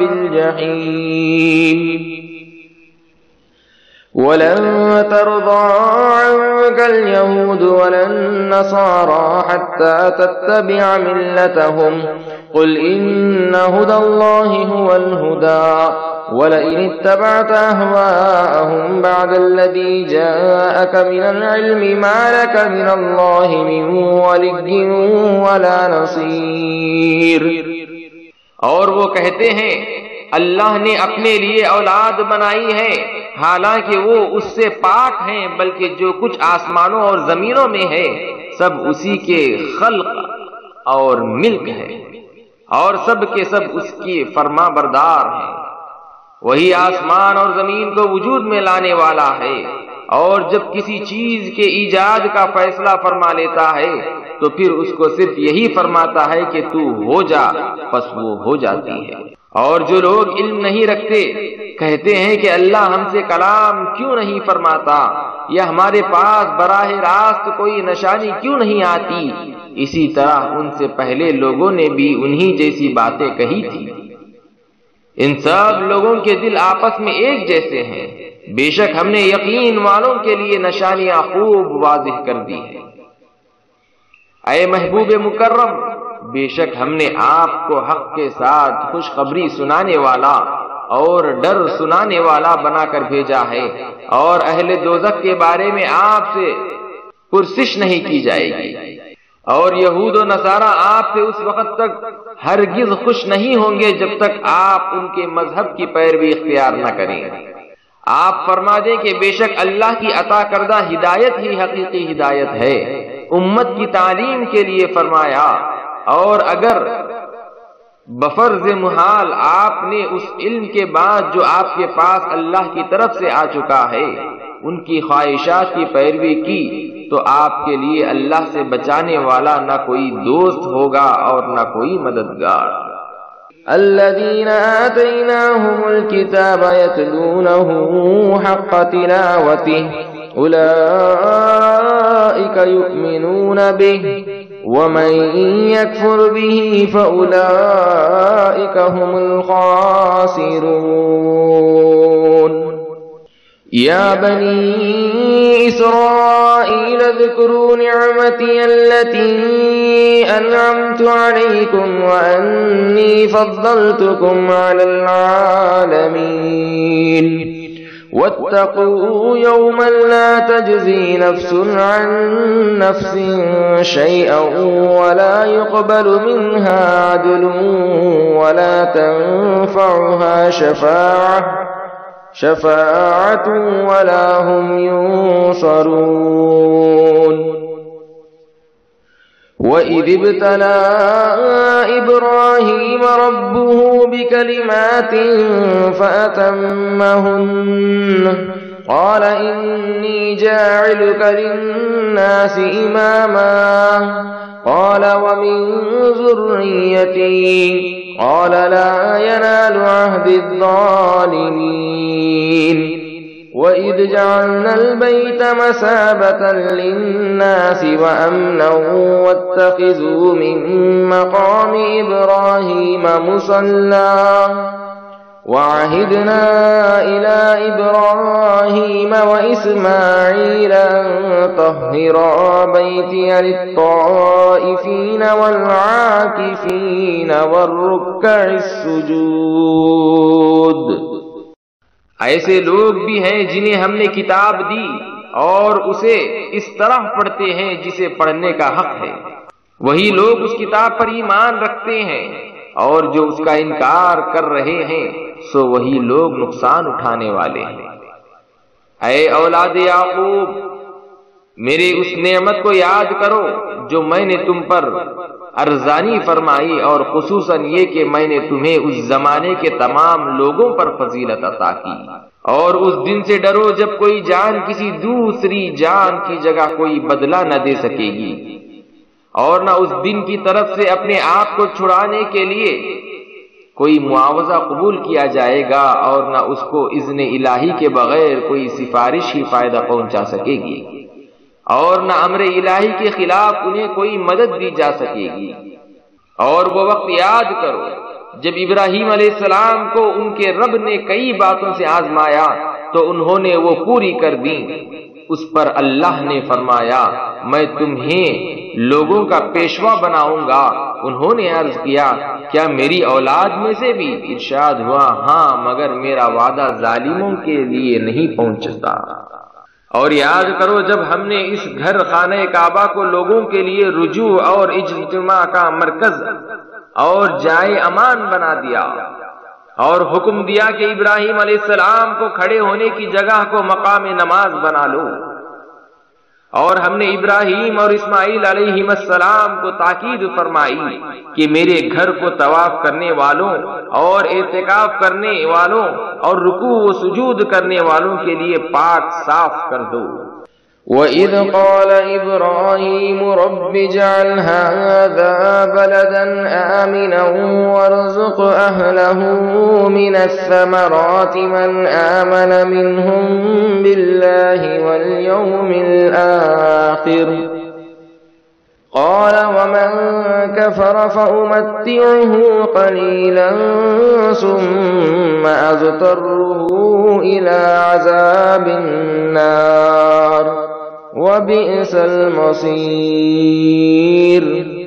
Speaker 2: الجحيم ولن ترضى عنك تتبعك اليهود ولا النصارى حتى تتبع ملتهم قل إن هدى الله هو الهدى ولئن اتبعت أهواءهم بعد الذي جاءك من العلم ما لك من الله من ولي ولا نصير.
Speaker 3: اور وہ کہتے ہیں اللہ نے اپنے لیے اولاد بنائی ہے حالانکہ وہ اس سے پاک ہیں، بلکہ جو کچھ آسمانوں اور زمینوں میں ہے سب اسی کے خلق اور ملک ہے، اور سب کے سب اس کی فرما بردار ہیں. وہی آسمان اور زمین کو وجود میں لانے والا ہے، اور جب کسی چیز کے ایجاد کا فیصلہ فرما لیتا ہے تو پھر اس کو صرف یہی فرماتا ہے کہ تو ہو جا، پس وہ ہو جاتی ہے. اور جو لوگ علم نہیں رکھتے کہتے ہیں کہ اللہ ہم سے کلام کیوں نہیں فرماتا یا ہمارے پاس براہ راست کوئی نشانی کیوں نہیں آتی. اسی طرح ان سے پہلے لوگوں نے بھی انہی جیسی باتیں کہی تھی. ان سب لوگوں کے دل آپس میں ایک جیسے ہیں. بے شک ہم نے یقین والوں کے لیے نشانیاں خوب واضح کر دی ہیں. اے محبوب مکرم، بے شک ہم نے آپ کو حق کے ساتھ خوشخبری سنانے والا اور ڈر سنانے والا بنا کر بھیجا ہے، اور اہل دوزخ کے بارے میں آپ سے پرسش نہیں کی جائے گی. اور یہود و نصارہ آپ سے اس وقت تک ہرگز خوش نہیں ہوں گے جب تک آپ ان کے مذہب کی پیروی اختیار نہ کریں. آپ فرما دیں کہ بے شک اللہ کی عطا کردہ ہدایت ہی حقیقی ہدایت ہے، امت کی تعلیم کے لیے فرمایا. اور اگر بفرض محال آپ نے اس علم کے بعد جو آپ کے پاس اللہ کی طرف سے آ چکا ہے ان کی خواہشات کی پیروی کی تو آپ کے لیے اللہ سے بچانے والا نہ کوئی دوست ہوگا اور نہ کوئی مددگار.
Speaker 2: الذين آتيناهم الكتاب يتلونه حق تلاوته أولئك يؤمنون به ومن يكفر به فأولئك هم الخاسرون. يا بني إسرائيل اذكروا نعمتي التي أنعمت عليكم وأني فضلتكم على العالمين واتقوا يوما لا تجزي نفس عن نفس شيئا ولا يقبل منها عدل ولا تنفعها شفاعة ولا هم ينصرون. وَإِذِ ابْتَلَى إِبْرَاهِيمَ رَبُّهُ بِكَلِمَاتٍ فَأَتَمَّهُنَّ قَالَ إِنِّي جَاعِلُكَ لِلنَّاسِ إِمَامًا قَالَ وَمِن ذُرِّيَّتِي قَالَ لَا يَنَالُ عَهْدِ الظَّالِمِينَ. وَإِذْ جَعَلْنَا الْبَيْتَ مَثَابَةً لِلنَّاسِ وَأَمْنًا وَاتَّخِذُوا مِن مَّقَامِ إِبْرَاهِيمَ مُصَلًّى وَعَهِدْنَا إِلَىٰ إِبْرَاهِيمَ وَإِسْمَاعِيلَ أَن طَهِّرَا بَيْتِيَ لِلطَّائِفِينَ وَالْعَاكِفِينَ وَالرُّكَّعِ السُّجُودِ.
Speaker 3: ایسے لوگ بھی ہیں جنہیں ہم نے کتاب دی اور اسے اس طرح پڑھتے ہیں جسے پڑھنے کا حق ہے. وہی لوگ اس کتاب پر ایمان رکھتے ہیں، اور جو اس کا انکار کر رہے ہیں سو وہی لوگ نقصان اٹھانے والے ہیں. اے اولاد یعقوب، میرے اس نعمت کو یاد کرو جو میں نے تم پر ارزانی فرمائی، اور خصوصاً یہ کہ میں نے تمہیں اس زمانے کے تمام لوگوں پر فضیلت عطا کی. اور اس دن سے ڈرو جب کوئی جان کسی دوسری جان کی جگہ کوئی بدلہ نہ دے سکے گی، اور نہ اس دن کی طرف سے اپنے آپ کو چھڑانے کے لیے کوئی معاوضہ قبول کیا جائے گا، اور نہ اس کو اذن الہی کے بغیر کوئی سفارش ہی فائدہ پہنچا سکے گی، اور نہ امر الہی کے خلاف انہیں کوئی مدد دی جا سکے گی. اور وہ وقت یاد کرو جب ابراہیم علیہ السلام کو ان کے رب نے کئی باتوں سے آزمایا، تو انہوں نے وہ پوری کر دی۔ اس پر اللہ نے فرمایا میں تمہیں لوگوں کا پیشوا بناؤں گا۔ انہوں نے عرض کیا کیا میری اولاد میں سے بھی؟ ارشاد ہوا ہاں، مگر میرا وعدہ ظالموں کے لیے نہیں پہنچتا۔ اور یاد کرو جب ہم نے اس گھر خانہ کعبہ کو لوگوں کے لیے رجوع اور اجتماع کا مرکز اور جائے امان بنا دیا اور حکم دیا کہ ابراہیم علیہ السلام کو کھڑے ہونے کی جگہ کو مقام نماز بنا لو، اور ہم نے ابراہیم اور اسماعیل علیہ السلام کو تاکید فرمائی کہ میرے گھر کو طواف کرنے والوں اور اعتکاف کرنے والوں اور رکوع و سجود کرنے والوں کے لیے پاک صاف کر دو۔
Speaker 2: وَإِذْ قَالَ إِبْرَاهِيمُ رَبِّ اجْعَلْ هَٰذَا بَلَدًا آمِنًا وَارْزُقْ أَهْلَهُ مِنَ الثَّمَرَاتِ مَنْ آمَنَ مِنْهُم بِاللَّهِ وَالْيَوْمِ الْآخِرِ قَالَ وَمَن كَفَرَ فَأُمَتِّعُهُ قَلِيلًا ثُمَّ أَضْطَرُّهُ إِلَىٰ عَذَابِ النَّارِ وَبِئْسَ الْمَصِيرُ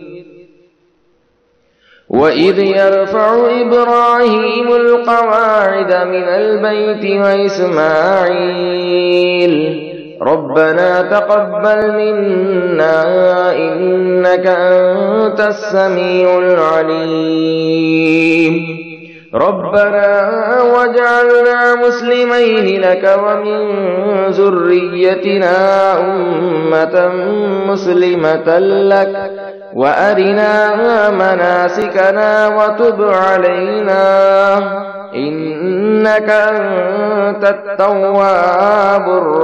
Speaker 2: وَإِذْ يَرْفَعُ إِبْرَاهِيمُ الْقَوَاعِدَ مِنَ الْبَيْتِ وَإِسْمَاعِيلُ رَبَّنَا تَقَبَّلْ مِنَّا إِنَّكَ أَنتَ السَّمِيعُ الْعَلِيمُ رَبَّنَا وَاجْعَلْنَا مُسْلِمَيْنِ لَكَ وَمِن ذُرِّيَّتِنَا أُمَّةً مُّسْلِمَةً لَّكَ وَأَرِنَا مَنَاسِكَنَا وَتُبْ عَلَيْنَا إِنَّكَ أَنتَ التَّوَّابُ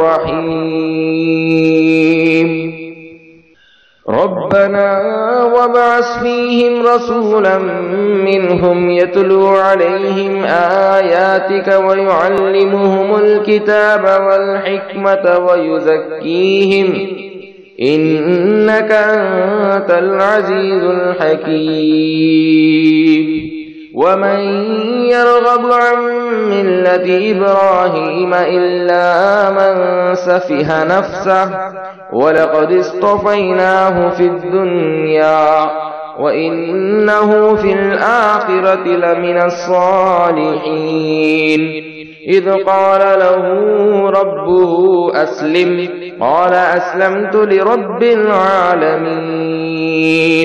Speaker 2: الرَّحِيمُ رَبَّنَا وَابْعَثْ فِيهِمْ رَسُولًا مِّنْهُمْ يَتْلُو عَلَيْهِمْ آيَاتِكَ وَيُعَلِّمُهُمُ الْكِتَابَ وَالْحِكْمَةَ وَيُزَكِّيهِمْ إِنَّكَ أَنتَ الْعَزِيزُ الْحَكِيمُ وَمَن يَرْغَبُ عَن مِّلَّةِ إِبْرَاهِيمَ إِلَّا مَن سَفِهَ نَفْسَهُ وَلَقَدِ اصْطَفَيْنَاهُ فِي الدُّنْيَا وَإِنَّهُ فِي الْآخِرَةِ لَمِنَ الصَّالِحِينَ إِذْ قَالَ لَهُ رَبُّهُ أَسْلِمْ قَالَ أَسْلَمْتُ لِرَبِّ الْعَالَمِينَ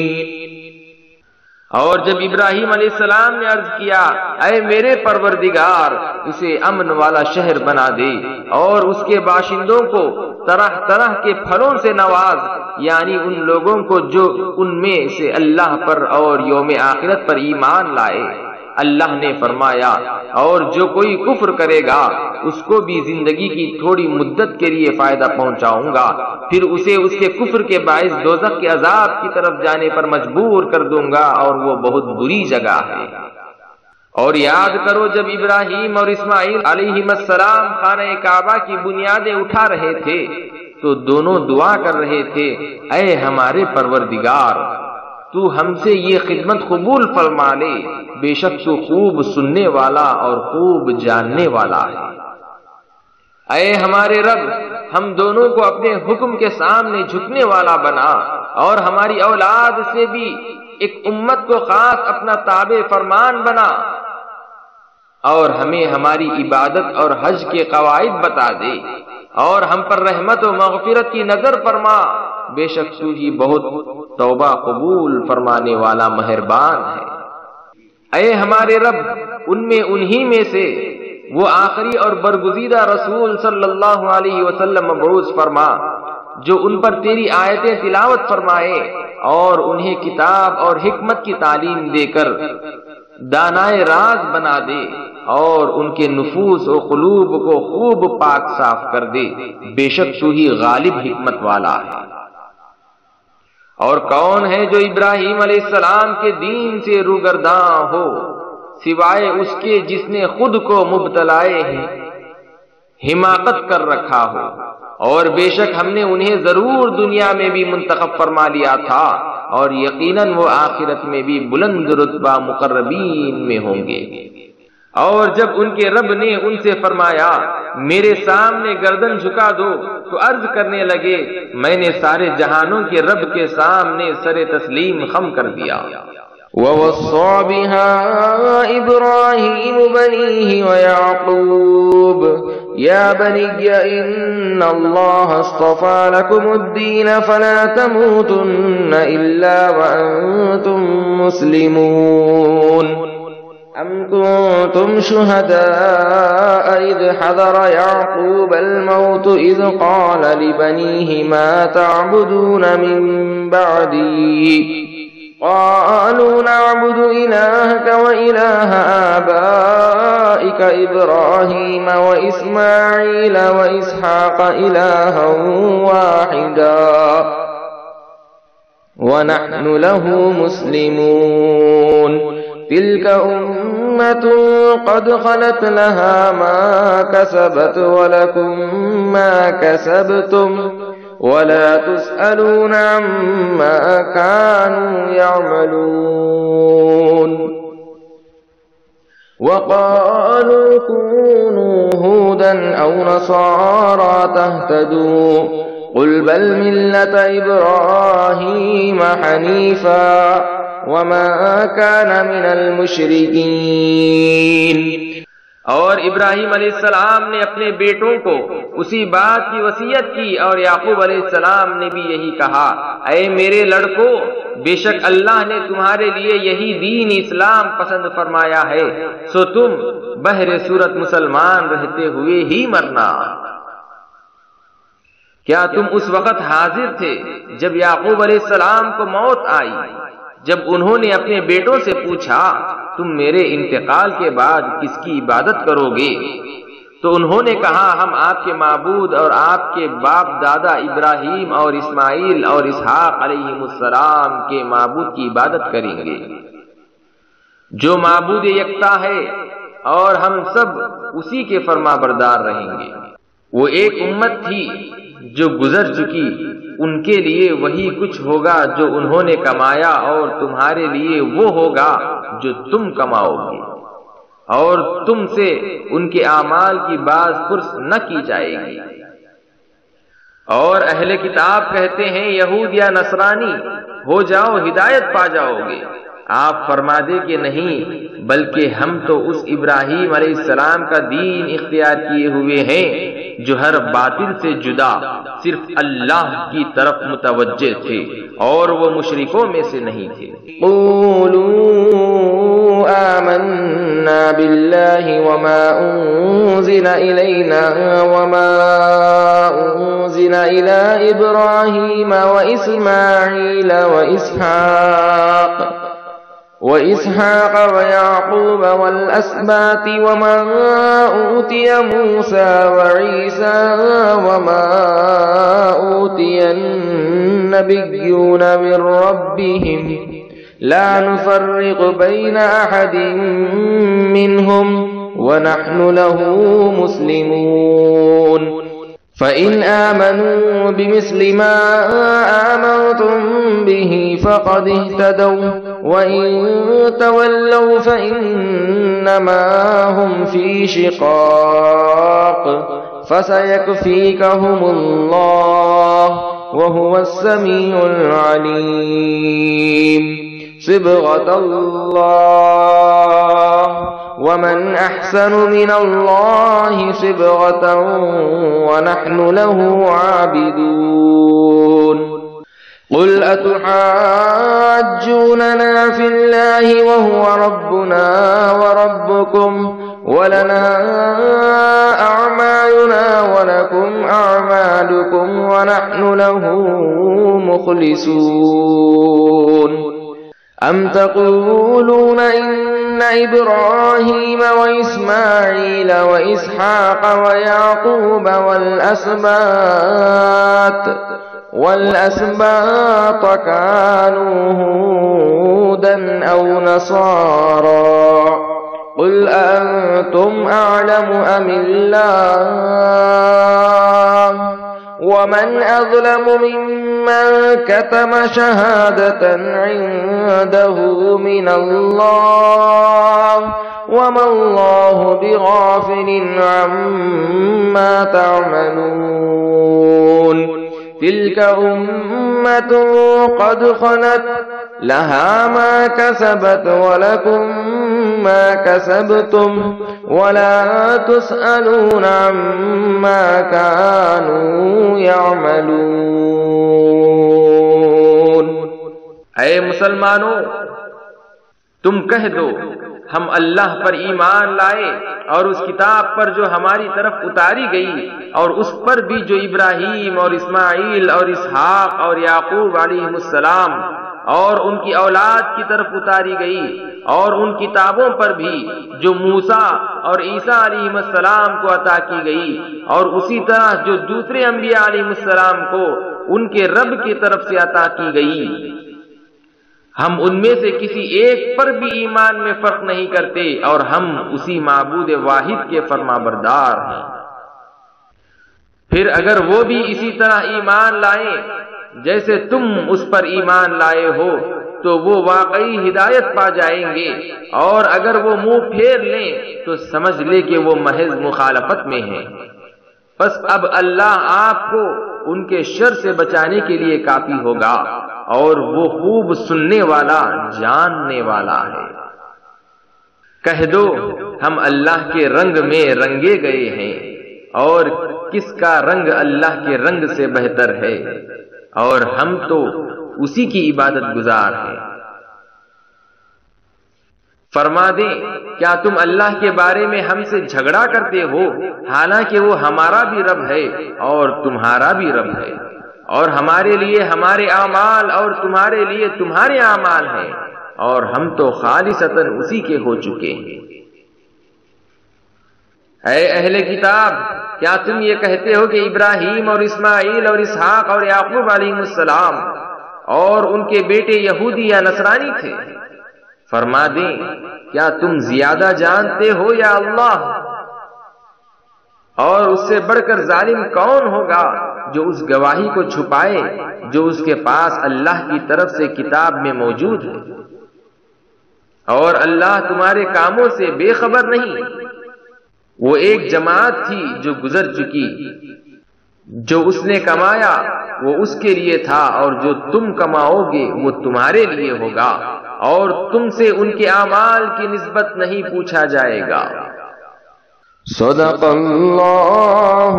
Speaker 3: اور جب ابراہیم علیہ السلام نے عرض کیا اے میرے پروردگار اسے امن والا شہر بنا دے اور اس کے باشندوں کو طرح طرح کے پھلوں سے نواز، یعنی ان لوگوں کو جو ان میں سے اللہ پر اور یوم آخرت پر ایمان لائے۔ اللہ نے فرمایا اور جو کوئی کفر کرے گا اس کو بھی زندگی کی تھوڑی مدت کے لیے فائدہ پہنچاؤں گا، پھر اسے اس کے کفر کے باعث دوزخ کے عذاب کی طرف جانے پر مجبور کر دوں گا اور وہ بہت بری جگہ ہے۔ اور یاد کرو جب ابراہیم اور اسماعیل علیہ السلام خانہ کعبہ کی بنیادیں اٹھا رہے تھے تو دونوں دعا کر رہے تھے اے ہمارے پروردگار تو ہم سے یہ خدمت قبول فرما لے، بے شک تو خوب سننے والا اور خوب جاننے والا ہے۔ اے ہمارے رب ہم دونوں کو اپنے حکم کے سامنے جھکنے والا بنا اور ہماری اولاد سے بھی ایک امت کو خاص اپنا تابع فرمان بنا، اور ہمیں ہماری عبادت اور حج کے قواعد بتا دے اور ہم پر رحمت و مغفرت کی نظر فرما، بے شک تو ہی بہت توبہ قبول فرمانے والا مہربان ہے۔ اے ہمارے رب انہی میں سے وہ آخری اور برگزیدہ رسول صلی اللہ علیہ وسلم مبعوث فرما جو ان پر تیری آیتیں تلاوت فرمائے اور انہیں کتاب اور حکمت کی تعلیم دے کر دانائے راز بنا دے اور ان کے نفوس و قلوب کو خوب پاک صاف کر دے، بے شک تو ہی غالب حکمت والا ہے۔ اور کون ہے جو ابراہیم علیہ السلام کے دین سے روگرداں ہو سوائے اس کے جس نے خود کو مبتلائے حماقت کر رکھا ہو، اور بے شک ہم نے انہیں ضرور دنیا میں بھی منتخب فرما لیا تھا اور یقیناً وہ آخرت میں بھی بلند رتبہ مقربین میں ہوں گے۔ اور جب ان کے رب نے ان سے فرمایا میرے سامنے گردن جھکا دو، تو عرض کرنے لگے میں نے سارے جہانوں کے رب کے سامنے سر تسلیم خم کر دیا۔
Speaker 2: ووصى بها إبراهيم بنيه ويعقوب يا بني إن الله اصطفى لكم الدين فلا تموتن إلا وأنتم مسلمون أم كنتم شهداء إذ حضر يعقوب الموت إذ قال لبنيه ما تعبدون من بعدي قالوا نعبد إلهك وإله آبائك إبراهيم وإسماعيل وإسحاق إلها واحدا ونحن له مسلمون تلك أمة قد خلت لها ما كسبت ولكم ما كسبتم ولا تسألون عما كانوا يعملون وقالوا كونوا هودا أو نصارى تهتدوا قل بل ملة إبراهيم حنيفا وما كان من المشركين۔
Speaker 3: اور ابراہیم علیہ السلام نے اپنے بیٹوں کو اسی بات کی وصیت کی، اور یعقوب علیہ السلام نے بھی یہی کہا، اے میرے لڑکو، بے شک اللہ نے تمہارے لیے یہی دین اسلام پسند فرمایا ہے، سو تم بہر صورت مسلمان رہتے ہوئے ہی مرنا۔ کیا تم اس وقت حاضر تھے جب یعقوب علیہ السلام کو موت آئی، جب انہوں نے اپنے بیٹوں سے پوچھا تم میرے انتقال کے بعد کس کی عبادت کرو گے؟ تو انہوں نے کہا ہم آپ کے معبود اور آپ کے باپ دادا ابراہیم اور اسماعیل اور اسحاق علیہم السلام کے معبود کی عبادت کریں گے، جو معبود یکتا ہے، اور ہم سب اسی کے فرما بردار رہیں گے۔ وہ ایک امت تھی جو گزر چکی، ان کے لیے وہی کچھ ہوگا جو انہوں نے کمایا، اور تمہارے لیے وہ ہوگا جو تم کماؤ گے، اور تم سے ان کے اعمال کی باز پرس نہ کی جائے گی۔ اور اہل کتاب کہتے ہیں یہود یا نصرانی ہو جاؤ ہدایت پا جاؤ گے، آپ فرما دے کہ نہیں، بلکہ ہم تو اس ابراہیم علیہ السلام کا دین اختیار کیے ہوئے ہیں جو ہر باطل سے جدا صرف اللہ کی طرف متوجہ تھے، اور وہ مشرکوں میں سے نہیں تھے۔
Speaker 2: قولوا آمنا بالله وما أنزل إلينا وما أنزل إلى إبراهيم وإسماعيل وإسحاق ويعقوب والأسباط وما أوتي موسى وعيسى وما أوتي النبيون من ربهم لا نفرق بين أحد منهم ونحن له مسلمون فإن آمنوا بمثل ما آمنتم به فقد اهتدوا وإن تولوا فإنما هم في شقاق فسيكفيكهم الله وهو السميع العليم صبغة الله ومن أحسن من الله صبغة ونحن له عابدون قل أتحاجوننا في الله وهو ربنا وربكم ولنا أعمالنا ولكم أعمالكم ونحن له مخلصون أم تقولون إن إبراهيم وإسماعيل وإسحاق ويعقوب والأسباط كانوا هودا أو نصارى قل أنتم أعلم أم الله ومن أظلم ممن كتم شهادة عنده من الله وما الله بغافل عما تعملون تلك أمة قد خلت لها ما كسبت ولكم ما كسبتم ولا تسألون عما كانوا يعملون۔
Speaker 3: اے مسلمانوں، تم کہہ دو ہم اللہ پر ایمان لائے اور اس کتاب پر جو ہماری طرف اتاری گئی، اور اس پر بھی جو ابراہیم اور اسماعیل اور اسحاق اور یعقوب علیہ السلام اور ان کی اولاد کی طرف اتاری گئی، اور ان کتابوں پر بھی جو موسیٰ اور عیسیٰ علیہ السلام کو عطا کی گئی، اور اسی طرح جو دوسرے انبیاء علیہ السلام کو ان کے رب کی طرف سے عطا کی گئی، ہم ان میں سے کسی ایک پر بھی ایمان میں فرق نہیں کرتے، اور ہم اسی معبود واحد کے فرما بردار ہیں۔ پھر اگر وہ بھی اسی طرح ایمان لائیں جیسے تم اس پر ایمان لائے ہو تو وہ واقعی ہدایت پا جائیں گے، اور اگر وہ منہ پھیر لیں تو سمجھ لے کہ وہ محض مخالفت میں ہیں۔ بس اب اللہ آپ کو ان کے شر سے بچانے کے لیے کافی ہوگا، اور وہ خوب سننے والا جاننے والا ہے۔ کہہ دو ہم اللہ کے رنگ میں رنگے گئے ہیں، اور کس کا رنگ اللہ کے رنگ سے بہتر ہے، اور ہم تو اسی کی عبادت گزار ہیں۔ فرما دیں کیا تم اللہ کے بارے میں ہم سے جھگڑا کرتے ہو، حالانکہ وہ ہمارا بھی رب ہے اور تمہارا بھی رب ہے، اور ہمارے لیے ہمارے اعمال اور تمہارے لیے تمہارے اعمال ہیں، اور ہم تو خالصتاً اسی کے ہو چکے ہیں۔ اے اہل کتاب، کیا تم یہ کہتے ہو کہ ابراہیم اور اسماعیل اور اسحاق اور یعقوب علیہ السلام اور ان کے بیٹے یہودی یا نصرانی تھے؟ فرما دیں کیا تم زیادہ جانتے ہو یا اللہ؟ اور اس سے بڑھ کر ظالم کون ہوگا جو اس گواہی کو چھپائے جو اس کے پاس اللہ کی طرف سے کتاب میں موجود ہے؟ اور اللہ تمہارے کاموں سے بے خبر نہیں۔ وہ ایک جماعت تھی جو گزر چکی، جو اس نے کمایا وہ اس کے لیے تھا، اور جو تم کماؤ گے وہ تمہارے لیے ہوگا، اور تم سے ان کے اعمال کی نسبت نہیں پوچھا جائے گا۔
Speaker 2: صدق اللہ